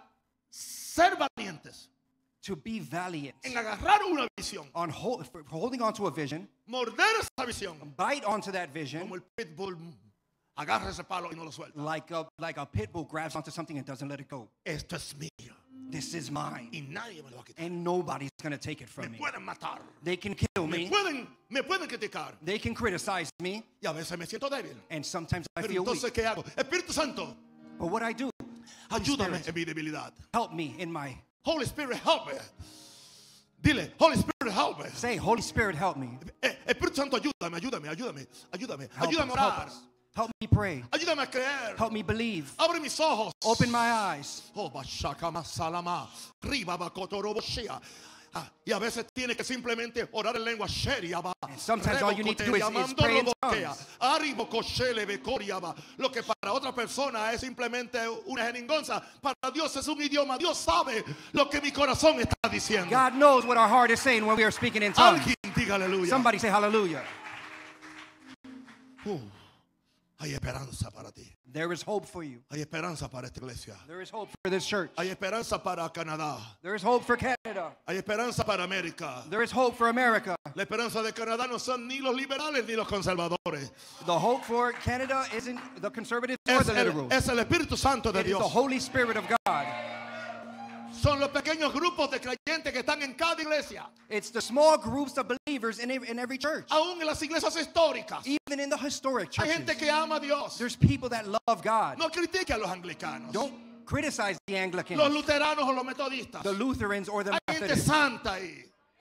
ser valientes. To be valiant. En agarrar una visión. On hold, for holding on to a vision. Morder esa visión. Bite onto that vision. Como el pitbull agarra ese palo y no lo suelta. Like a, like a pit bull grabs onto something and doesn't let it go. Esto es mío. This is mine. Y nadie me lo va a quitar. And nobody's going to take it from Me me. pueden matar. They can kill Me me. pueden, me pueden criticar. They can criticize me. Y a veces me siento débil. And sometimes I Pero feel entonces, weak. ¿qué hago? Espíritu Santo, But what I do, ayúdame Spirit. en mi debilidad. help me in my... Holy Spirit, help me. Dile, Holy Spirit, help me. Say, Holy Spirit, help me. Eh, Espíritu Santo, ayúdame, ayúdame, ayúdame, ayúdame. Help Ayúdame a us, help orar. us. Help me pray. Ayúdame a creer. Help me believe. Abre mis ojos. Open my eyes. Oh, bashakama salama. Riba bakotoroboshia. Ah, y a veces tiene que simplemente orar en lengua sheria. And sometimes all you need to do is- is pray in tongues. Lo que para otra persona es simplemente una jeringonza, para Dios es un idioma. Dios sabe lo que mi corazón está diciendo. God knows what our heart is saying when we are speaking in tongues. Alguien diga aleluya. Somebody say hallelujah. Uh, hay esperanza para ti. There is hope for you. Hay esperanza para esta iglesia. There is hope for this church. Hay esperanza para Canadá. There is hope for Canada. Hay esperanza para América. There is hope for America. La esperanza de Canadá no son ni los liberales ni los conservadores. The hope for Canada isn't the conservatives or Es the el, liberals. es el Espíritu Santo de It is the Dios. Holy Spirit of God. Son los pequeños grupos de creyentes que están en cada iglesia. It's the small groups of believers in every, in every church. Aún en las iglesias históricas. Even in the historic Hay gente churches. que ama a Dios. There's people that love God. No critique a los anglicanos. Don't criticize the Los Anglicans, luteranos o los metodistas. the Lutherans, or the Hay gente Methodists. santa ahí.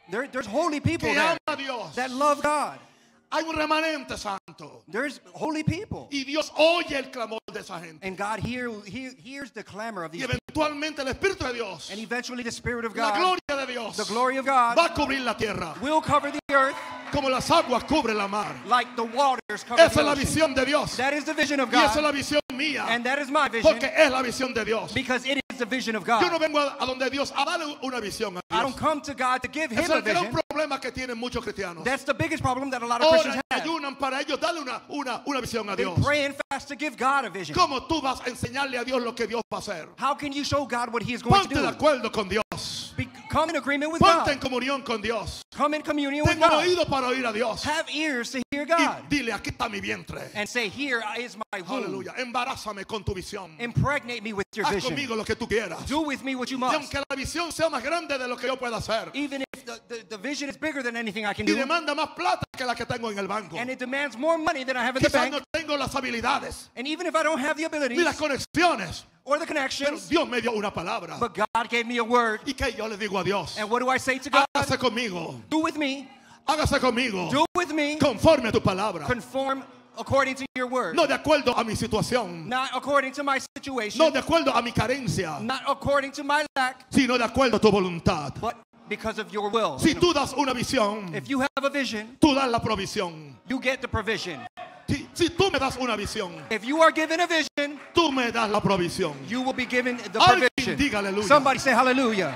There, there's holy people que there ama a Dios. that love God. Hay un remanente santo. There's holy people. Y Dios oye el clamor de esa gente. And God hear, hear, hears the clamor of Y these people. eventualmente el Espíritu de Dios, And eventually the Spirit of la God, gloria de Dios, the glory of God, va a cubrir la tierra will cover the earth como las aguas cubren la mar. like the waters cover Esa the es la ocean. visión de Dios. That is the vision of Y esa es God. la visión mía. And that is my vision Porque es la visión de Dios. because it is the vision of Yo no God. vengo a a donde Dios a darle una visión a I Dios. don't come to God to give Ese es him a el gran vision. problema que tienen muchos cristianos. That's the biggest problem that a lot of Christians Oran y have. ayunan para ellos darle una, una, una visión a They Dios. pray and fast to give God a vision. ¿Cómo tú vas a enseñarle a Dios lo que Dios va a hacer? How can you show God what he is going to Ponte de do? acuerdo con Dios. Be, come in agreement with Ponte en God. comunión con Dios. Come in communion with Tengo un God. oído para oír a Dios. Have ears to hear Y God. dile, aquí está mi vientre. And say, here is my womb. Aleluya. Embarázame con tu visión. Impregnate me with your Haz vision. conmigo lo que tú quieras. Do with me what you Y must. aunque la visión sea más grande de lo que yo pueda hacer. Even if the, the, the vision is bigger than anything I can Y do. demanda más plata que la que tengo en el banco. And it demands more money than I have in the Quizás bank. no tengo las habilidades And even if I don't have the ni abilities las conexiones. or the Pero connections, Dios me dio una palabra. but God gave me a word. ¿Y qué yo le digo a Dios? And what do I say to God? Hágase conmigo. Do with me. Hágase conmigo. Do with me. Conforme a tu palabra. Conform according to your word. No de acuerdo a mi situación. Not according to my situation. No de acuerdo a mi carencia. Not according to my lack, Sino de acuerdo a tu voluntad. but because of your will. Si tú das una visión, If you have a vision, tú das la provisión. you get the provision. Si, si tú me das una visión, If you are given a vision, tú me das la provisión. you will be given the Alguien provision. diga aleluya. Somebody say hallelujah.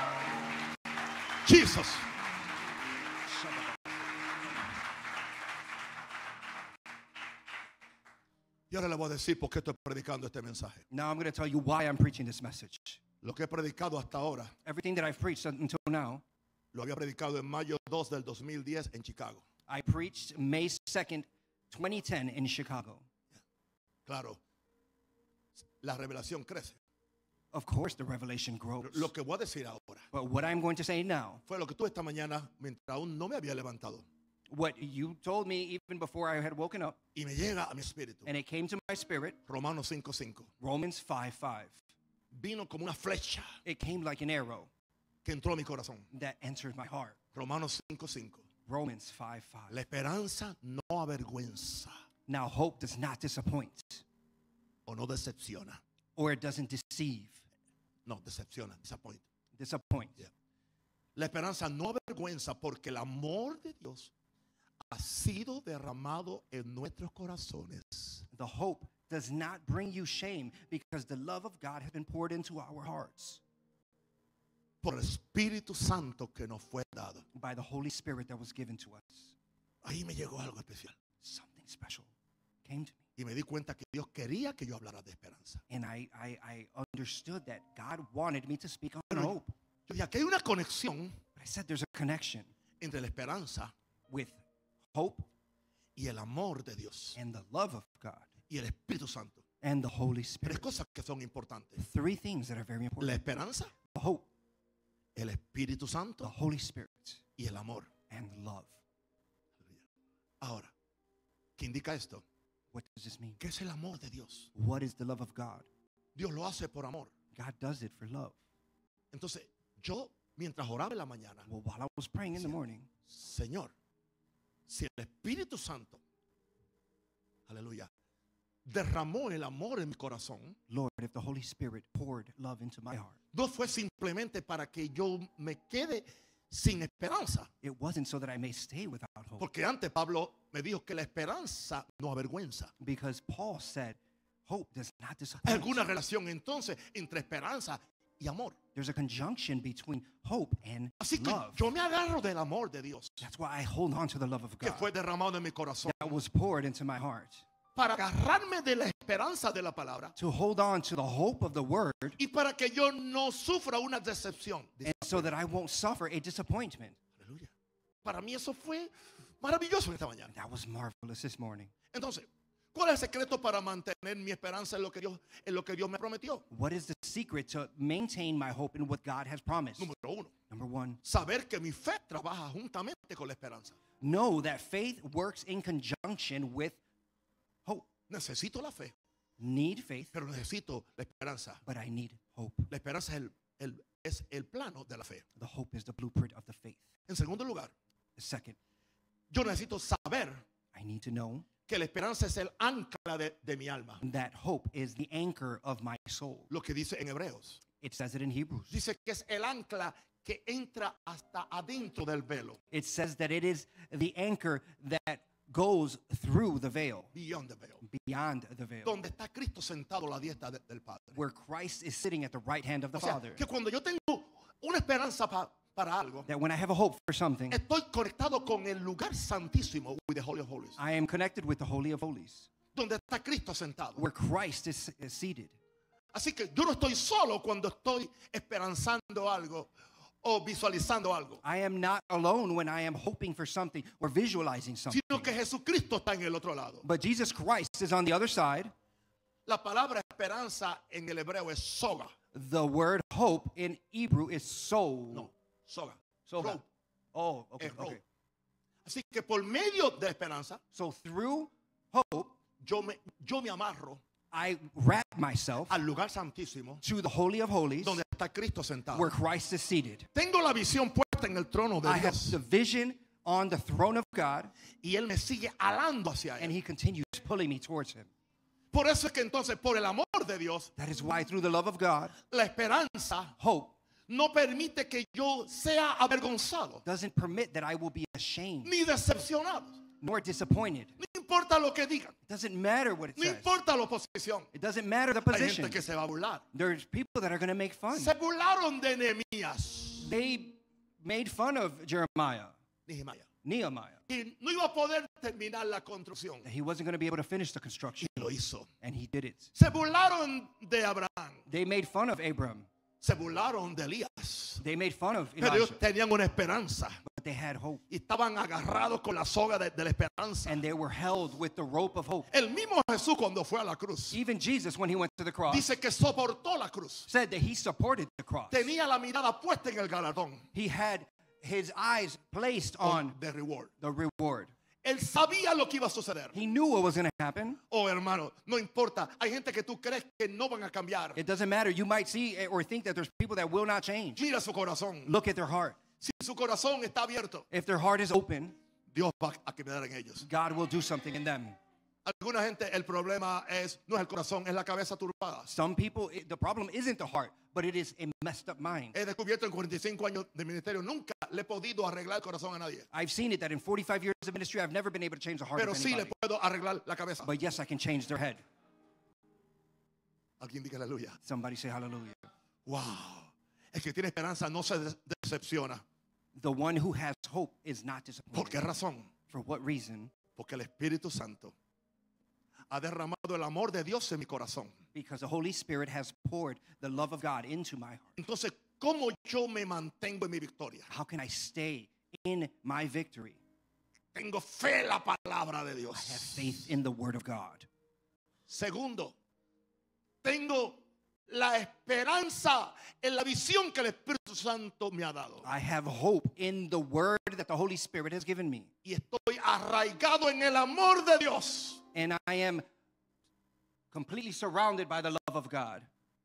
Jesus. Y ahora le voy a decir por qué estoy predicando este mensaje. Now I'm going to tell you why I'm preaching this message. Lo que he predicado hasta ahora, Everything that I've preached until now, lo había predicado en mayo dos del dos mil diez en Chicago. I preached May second, twenty ten in Chicago. Claro, la revelación crece. Of course, the revelation grows. Lo que voy a decir ahora But what I'm going to say now, fue lo que tú esta mañana, mientras aún no me había levantado, what you told me even before I had woken up, y me llega a mi espíritu. and it came to my spirit, Romanos cinco cinco. Romans five five. Vino como una flecha It came like an arrow que entró a mi corazón. that entered my heart. Romanos cinco cinco. Romans five five. La esperanza no avergüenza Now hope does not disappoint, o no decepciona. or it doesn't deceive, No, decepciona, disappoint. disappoint. Yeah. La esperanza no avergüenza porque el amor de Dios ha sido derramado en nuestros corazones The hope does not bring you shame because the love of God has been poured into our hearts por el Espíritu Santo que nos fue dado. by the Holy Spirit that was given to us. Ahí me llegó algo especial Something special came to me. y me di cuenta que Dios quería que yo hablara de esperanza. And I, I, I understood that God wanted me to speak on Pero hope. yo dije que hay una conexión But I said there's a connection entre la esperanza with hope y el amor de Dios and the love of God y el Espíritu Santo. and the Holy Tres Spirit. cosas que son importantes. Three things that are very important. La esperanza, The hope, el Espíritu the Santo Holy Spirit, y el amor. and love. Ahora, ¿qué indica esto? What does this mean? ¿Qué es el amor de Dios? What is the love of God? Dios lo hace por amor. God does it for love. Entonces, yo, mientras oraba en la mañana, Well, while I was praying in the morning, Señor, si el Espíritu Santo, aleluya, derramó el amor en mi corazón, Lord, if the Holy Spirit poured love into my heart, no fue simplemente para que yo me quede sin esperanza. it wasn't so that I may stay without hope. Porque antes Pablo me dijo que la esperanza no avergüenza. Because Paul said, hope does not Hay disappoint. alguna relación entonces entre esperanza y amor. There's a conjunction between hope and Así que love. yo me agarro del amor de Dios That's why I hold on to the love of que God fue derramado en mi corazón that was poured into my heart. para agarrarme de la esperanza de la palabra To hold on to the hope of the word, y para que yo no sufra una decepción. and so that I won't suffer a disappointment. Aleluya. Para mí eso fue maravilloso esta mañana. That was marvelous this morning. Entonces, ¿cuál es el secreto para mantener mi esperanza en lo que Dios, en lo que Dios me prometió? What is the secret to maintain my hope in what God has promised? Número uno, Number one, saber que mi fe trabaja juntamente con la esperanza. know that faith works in conjunction with hope. Necesito la fe, Need faith, pero necesito la esperanza. but I need hope. La esperanza es el, el es el plano de la fe. The hope is the blueprint of the faith. En segundo lugar, The second, yo necesito saber I need to know que la esperanza es el ancla de, de mi alma. that hope is the anchor of my soul. Lo que dice en Hebreos. It says it in Hebrews. Dice que es el ancla que entra hasta adentro del velo. It says that it is the anchor that goes through the veil, Beyond the veil. beyond the veil, Donde está Cristo sentado a la diestra de- del Padre. where Christ is sitting at the right hand of the O sea, Father. que cuando yo tengo una esperanza pa- para algo, That when I have a hope for something, estoy conectado con el lugar santísimo, with the Holy of Holies, I am connected with the Holy of Holies, donde está Cristo sentado. where Christ is, is seated. Así que yo no estoy solo cuando estoy esperanzando algo o visualizando algo, I am not alone when I am hoping for something or visualizing something. sino que Jesucristo está en el otro lado. But Jesus Christ is on the other side. La palabra esperanza en el hebreo es soga. The word hope in Hebrew is soul. No, soga. Soga. Rope. Oh, okay, Es rope. okay. Así que por medio de esperanza, So through hope, yo me, yo me amarro I wrap myself al lugar santísimo to the Holy of Holies, donde está Cristo sentado. where Christ is seated. Tengo la visión puesta en el trono de I have Dios the vision on the throne of God, y Él me sigue alando hacia and Él. He continues pulling me towards Him. Por eso es que entonces, por el amor de Dios, That is why through the love of God, la esperanza hope no permite que yo sea avergonzado doesn't permit that I will be ashamed ni decepcionado. nor disappointed. No importa lo que digan, It doesn't matter what it no says. importa la oposición. It doesn't matter the Hay position. gente que se va a burlar. There's people that are going to make fun. Se burlaron de Nehemías, They made fun of Jeremiah, Nehemías, Nehemiah, y no iba a poder terminar la construcción. that he wasn't going to be able to finish the construction, Y lo hizo. and he did it. Se burlaron de Abraham, They made fun of Abram. se burlaron de Elías, They made fun of pero ellos Elijah, tenían una esperanza but they had hope, y estaban agarrados con la soga de, de la esperanza. and they were held with the rope of hope. El mismo Jesús cuando fue a la cruz Even Jesus, when he went to the cross, dice que soportó la cruz. said that he supported the cross. Tenía la mirada puesta en el galardón, He had his eyes placed on the reward. the reward. Él sabía lo que iba a suceder. He knew what was going to happen. Oh, hermano, no importa. Hay gente que tú crees que no van a cambiar. It doesn't matter. You might see or think that there's people that will not change. Mira su corazón. Look at their heart. Si su corazón está abierto, If their heart is open, Dios va a quedar en ellos. God will do something in them. Alguna gente, el problema es no es el corazón, es la cabeza turbada. Some people, it, the problem isn't the heart, but it is a messed up mind. He descubierto en cuarenta y cinco años de ministerio, nunca le he podido arreglar el corazón a nadie. I've seen it that in forty-five years of ministry, I've never been able to change the heart Pero of sí le anybody. puedo arreglar la cabeza. But yes, I can change their head. Alguien diga aleluya. Somebody say hallelujah. Wow. El que tiene esperanza no se de- decepciona. The one who has hope is not ¿Por qué disappointed. razón? For what reason? Porque el Espíritu Santo ha derramado el amor de Dios en mi corazón. Because the Holy Spirit has poured the love of God into my heart. Entonces, ¿cómo yo me mantengo en mi victoria? How can I stay in my victory? Tengo fe en la palabra de I have Dios. faith in the Word of God. Segundo, tengo la esperanza en la visión que el Espíritu Santo me ha dado. I have hope in the Word that the Holy Spirit has given me. Y estoy arraigado en el amor de Dios. And I am completely surrounded by the love of God,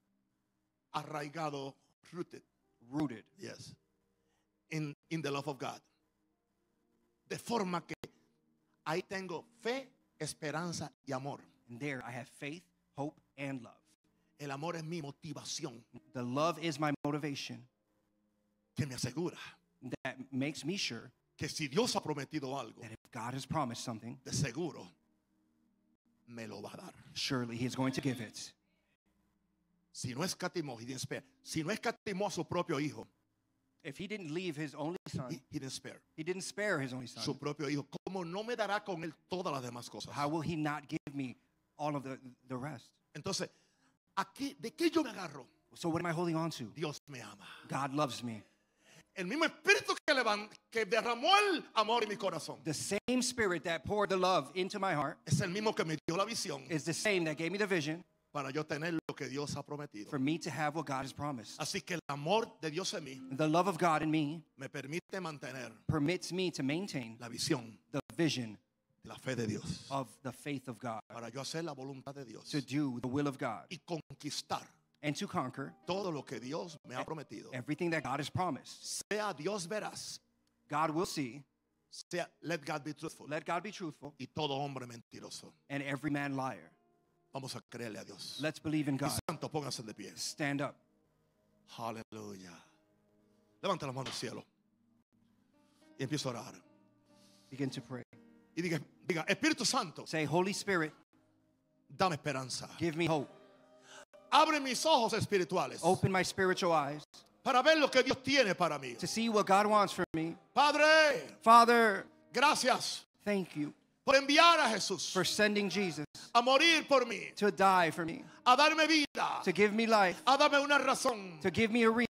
Arraigado, rooted, rooted yes, in, in the love of God. De forma que ahí tengo fe, esperanza y amor. And there I have faith, hope, and love. El amor es mi motivación The love is my motivation que me asegura that makes me sure que si Dios ha prometido algo, that if God has promised something, de seguro me lo va a dar. surely He is going to give it. Si no escatimó, he didn't spare. Si no escatimó a su propio hijo, If He didn't leave His only Son, he, he didn't spare. He didn't spare His only Su Son. propio hijo, ¿cómo no me dará con él todas las demás cosas? How will He not give me all of the, the rest? Entonces, aquí, ¿de qué yo me agarro? So what am I holding on to? Dios me ama. God loves me. El mismo espíritu que, levan- que derramó el amor en mi corazón The same Spirit that poured the love into my heart es el mismo que me dio la visión is the same that gave me the vision para yo tener lo que Dios ha prometido. for me to have what God has promised. Así que el amor de Dios en mí The love of God in me me permite mantener permits me to maintain la visión the vision de la fe de Dios of the faith of God, para yo hacer la voluntad de Dios to do the will of God, y conquistar and to conquer todo lo que Dios me ha prometido. everything that God has promised. Sea Dios veraz, God will see. sea, let God be truthful, Let God be truthful y todo hombre mentiroso. and every man liar. Vamos a creerle a Dios. Let's believe in Y God. santo, pónganse de pie. Stand up. Aleluya. Levanta la mano al cielo y empiezo a orar. Begin to pray. Y diga, diga, Espíritu Santo, Say, Holy Spirit, dame esperanza. give me hope. Abre mis ojos espirituales Open my spiritual eyes para ver lo que Dios tiene para mí. to see what God wants from me. Padre, Father, gracias thank you por enviar a Jesús for sending Jesus a morir por mí, to die for me, a darme vida, to give me life, a darme una razón to give me a reason